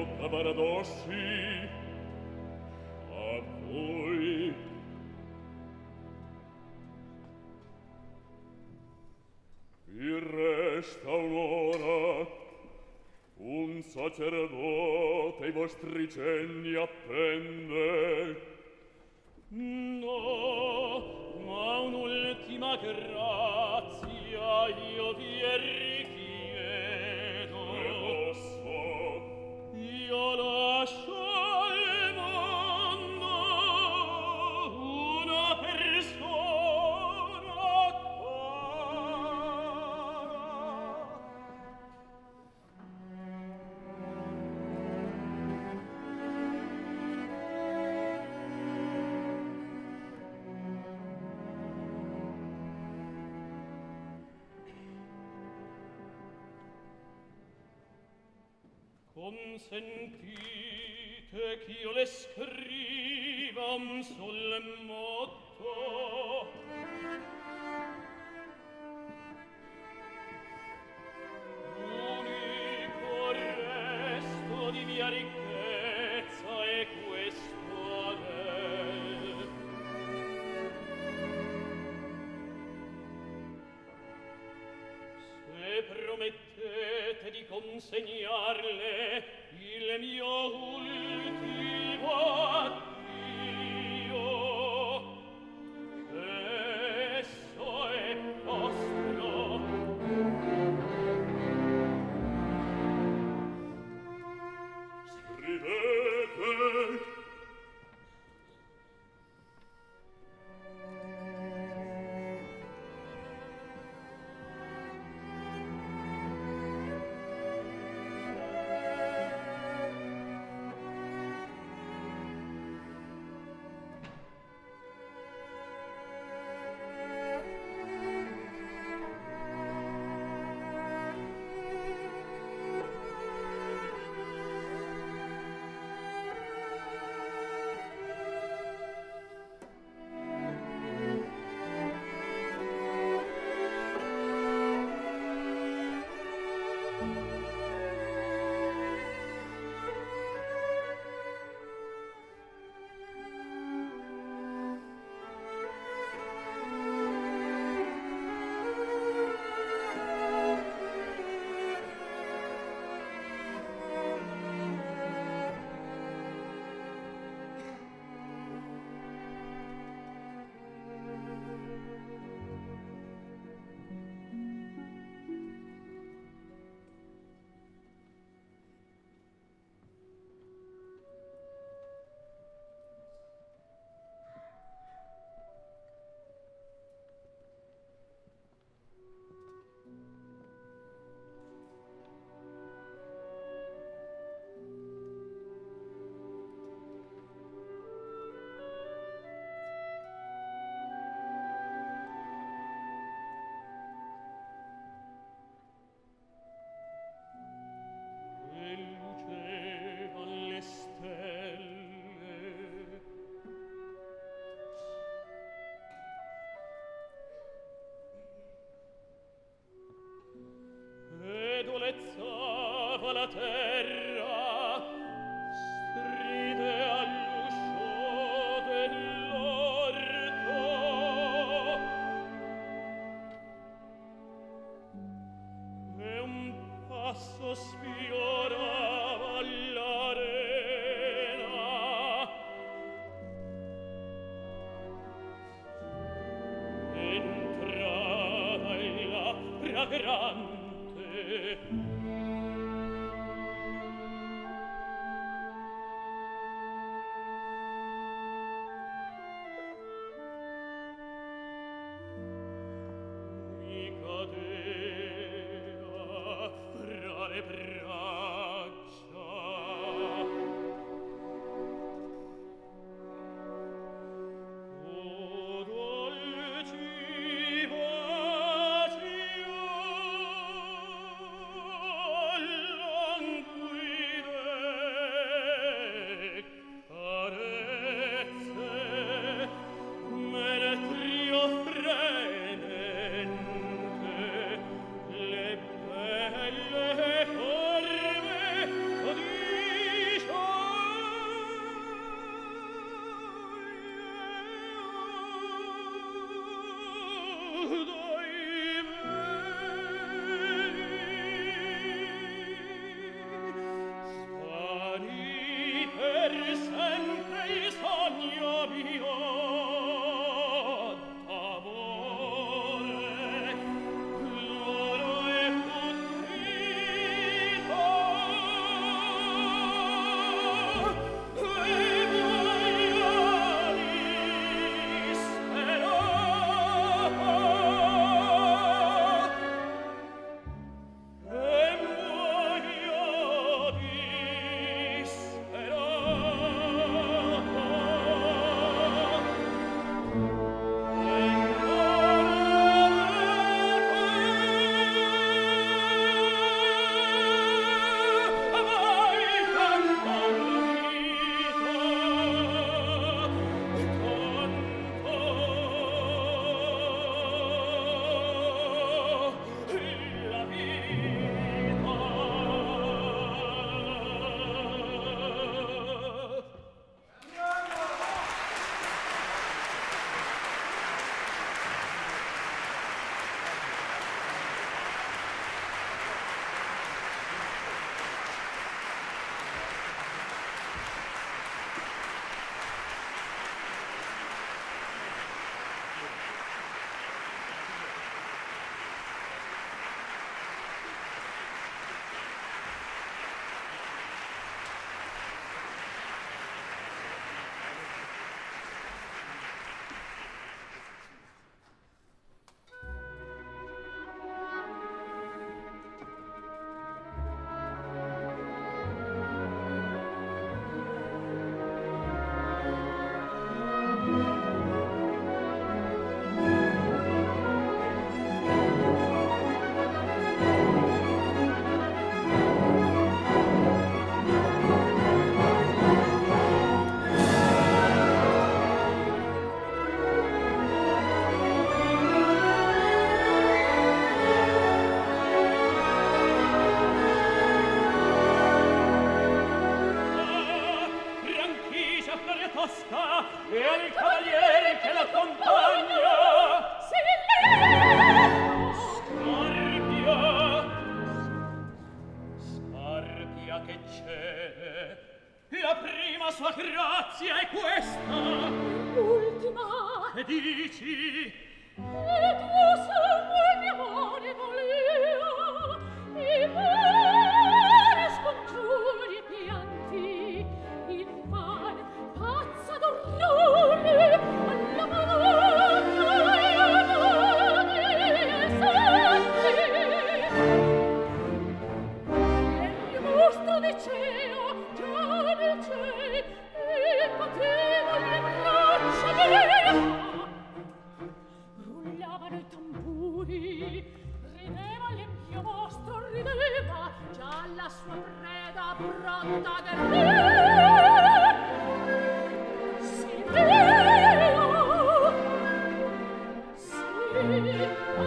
Speaker 2: io cavaradossi a voi. Vi resta un'ora, un sacerdote i vostri cenni attende.
Speaker 1: No, ma un'ultima grazia io vi richiedo.
Speaker 2: Ne posso?
Speaker 1: Io lascio al mondo una persona cara. Consentite ch'io le scriva un sol motto. Unico resto di mia ricchezza è questo aver. Se promettete di consegnarle il mio ultimo addio, esso è vostro.
Speaker 2: Scrivete.
Speaker 1: Dolezzava la terra, stride all'uscio dell'orto. E un passo sfiorava l'arena. Entrava la fragrante mi cadeva fra le braccia. O dolci le belle
Speaker 4: sua preda pronta a guerrire. Si velo, si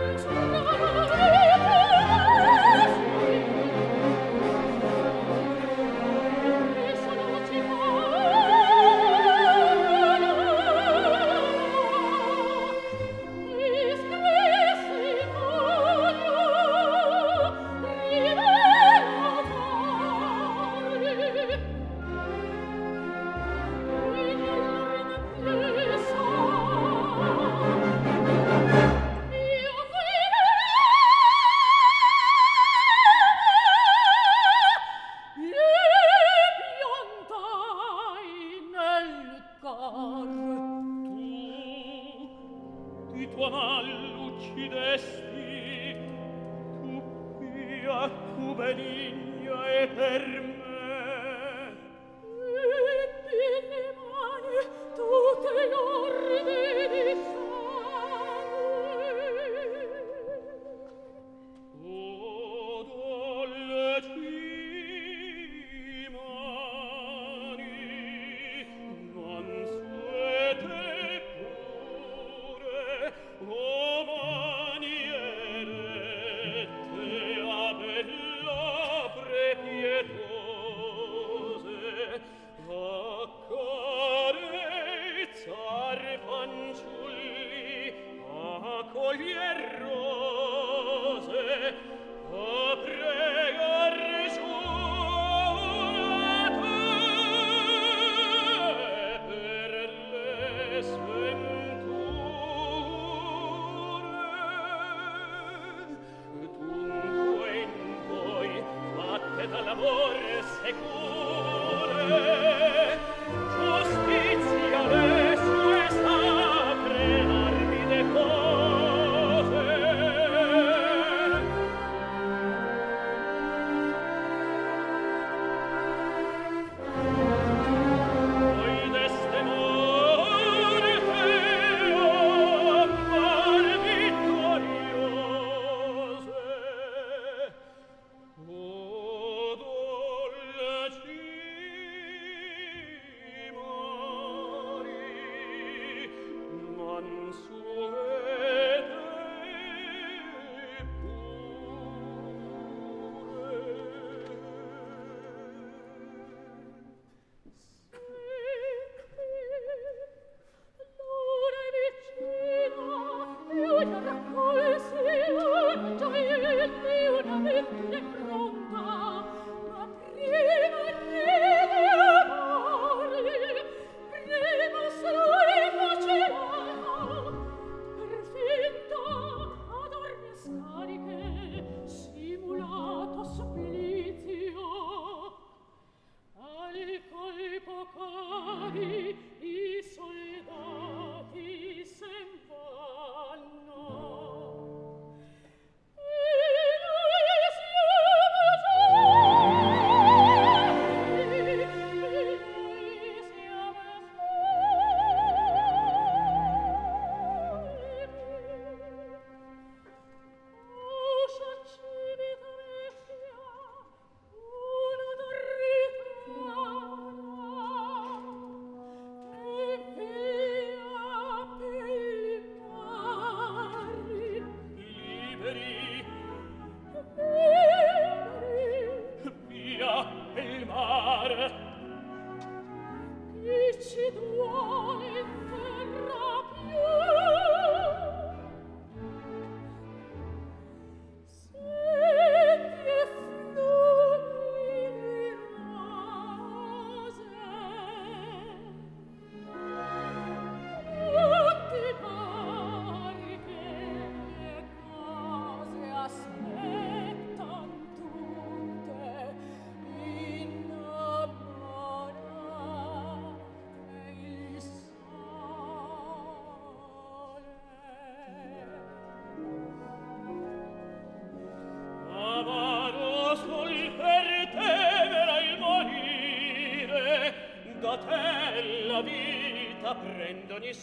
Speaker 1: prende ogni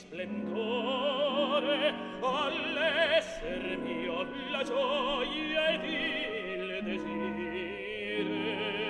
Speaker 1: splendore, all'esser mio la gioia ed il desire.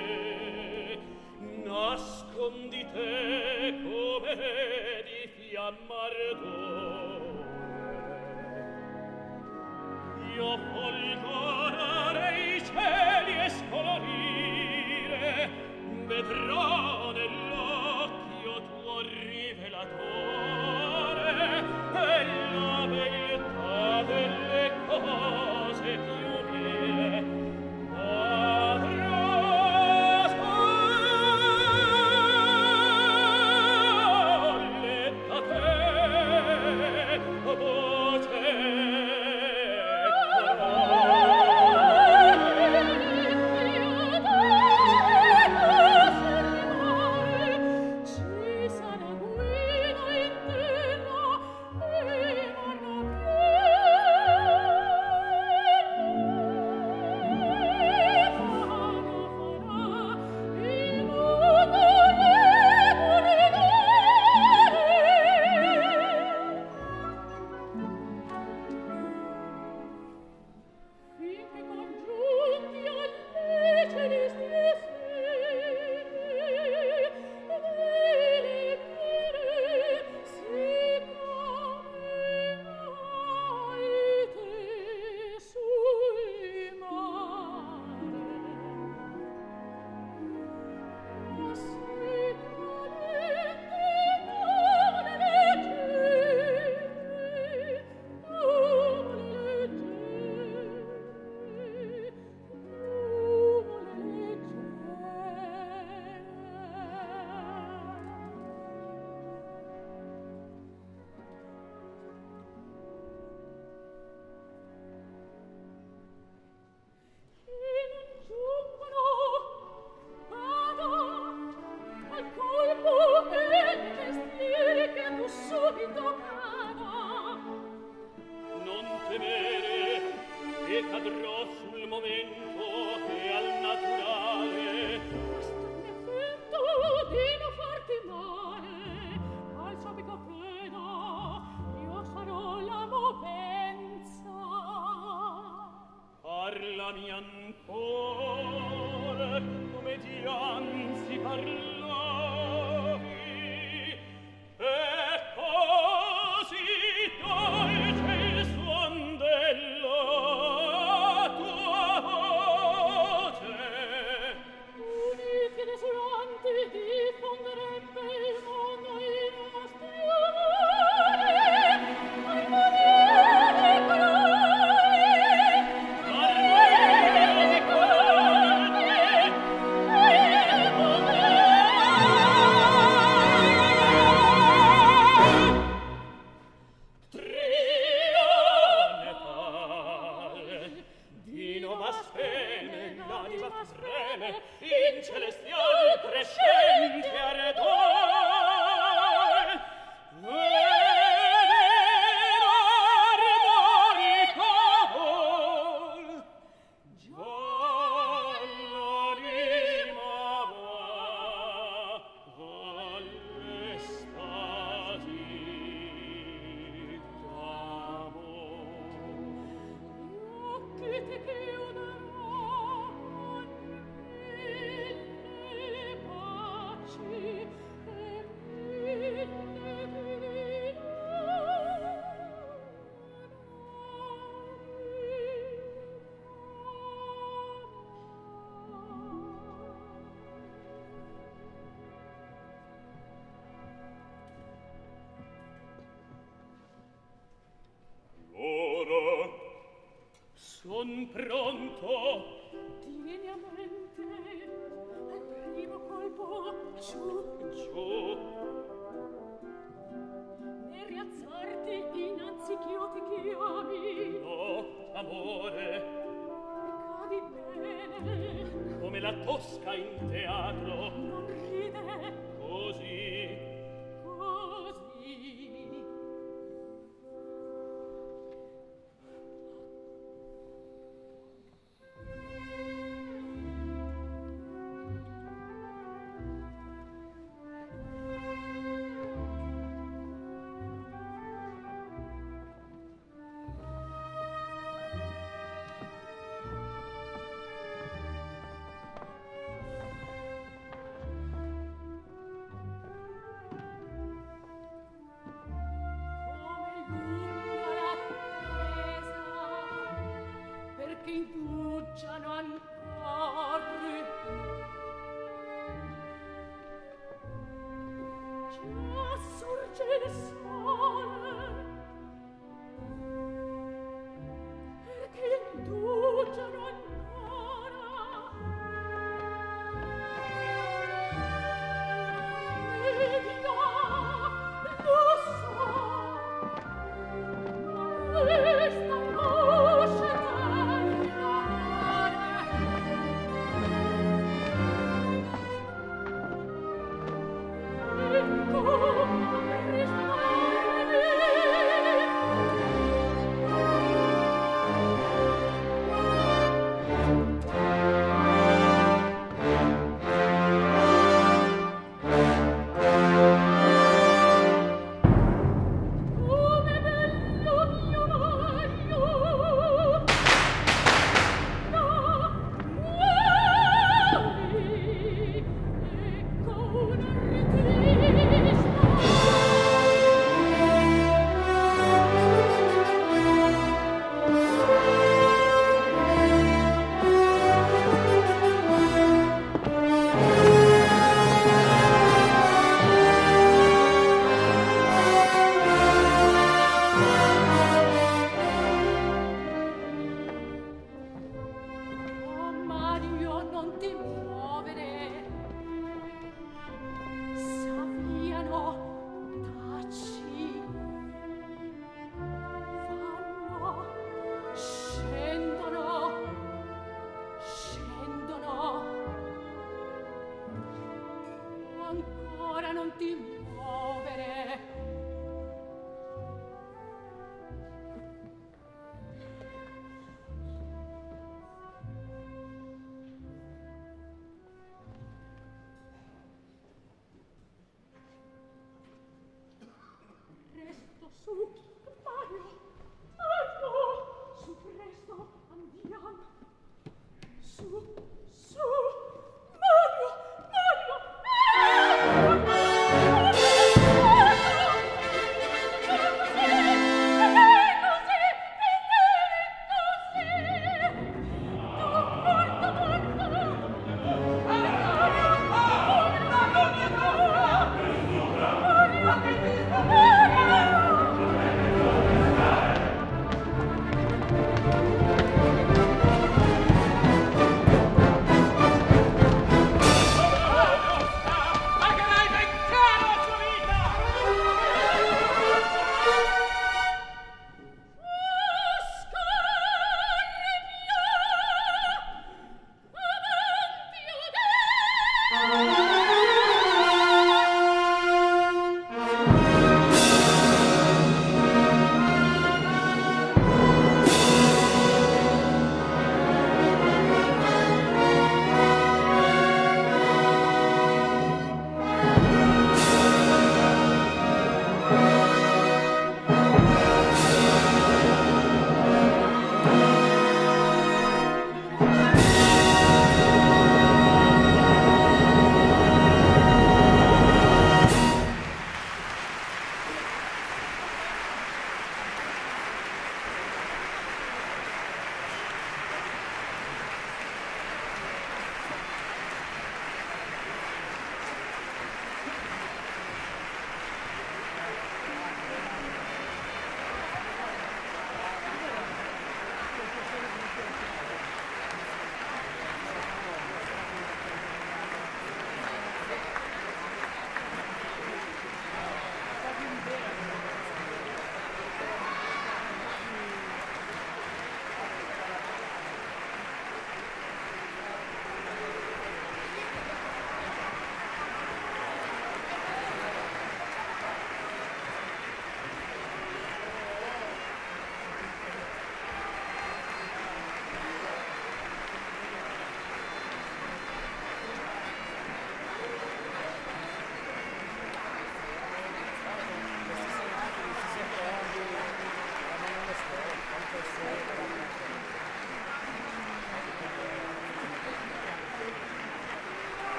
Speaker 1: mio folgorare i cieli e scolorire, vedrò nell'occhio tuo rivelatore e la beltà delle cose più mie. Avrò spolletta te, voce ci sarà guida in terra e varrà finché congiunti alle celesti sere, vele pure si camminaite sui mari. Ma si calente non leggete, non leggete, non e non giungono, vada, al colpo del mestiere che tu subito cada. Non temere, che cadrò sul momento e al naturale. Stammi affetto di non farti male, al subito pena io sarò la movenza. Parlami ancora come dianzi parlavi, e così dolce il suon della tua voce. Uniti desolanti diffonderebbe il mondo i nostri amori, ai morire di colori, morire di colori, e morire. Trione pare, di nova spene, l'anima freme, in celestial crescente ardor. Vedere ardorico vol, già l'anima va all'estasi d'amor. Gli occhi ti chiuderanno mille baci e mille ora son pronto. Tieni a mente al primo colpo giù, giù. Ne rialzarti innanzi ch'io ti chiami. No, amore. E cadi bene come la Tosca in teatro. Non ride così, così.
Speaker 4: indugiano ancor. Già sorge il sole, perché indugiano ancora. Ed io lo so, ma questa voce
Speaker 3: Thank you.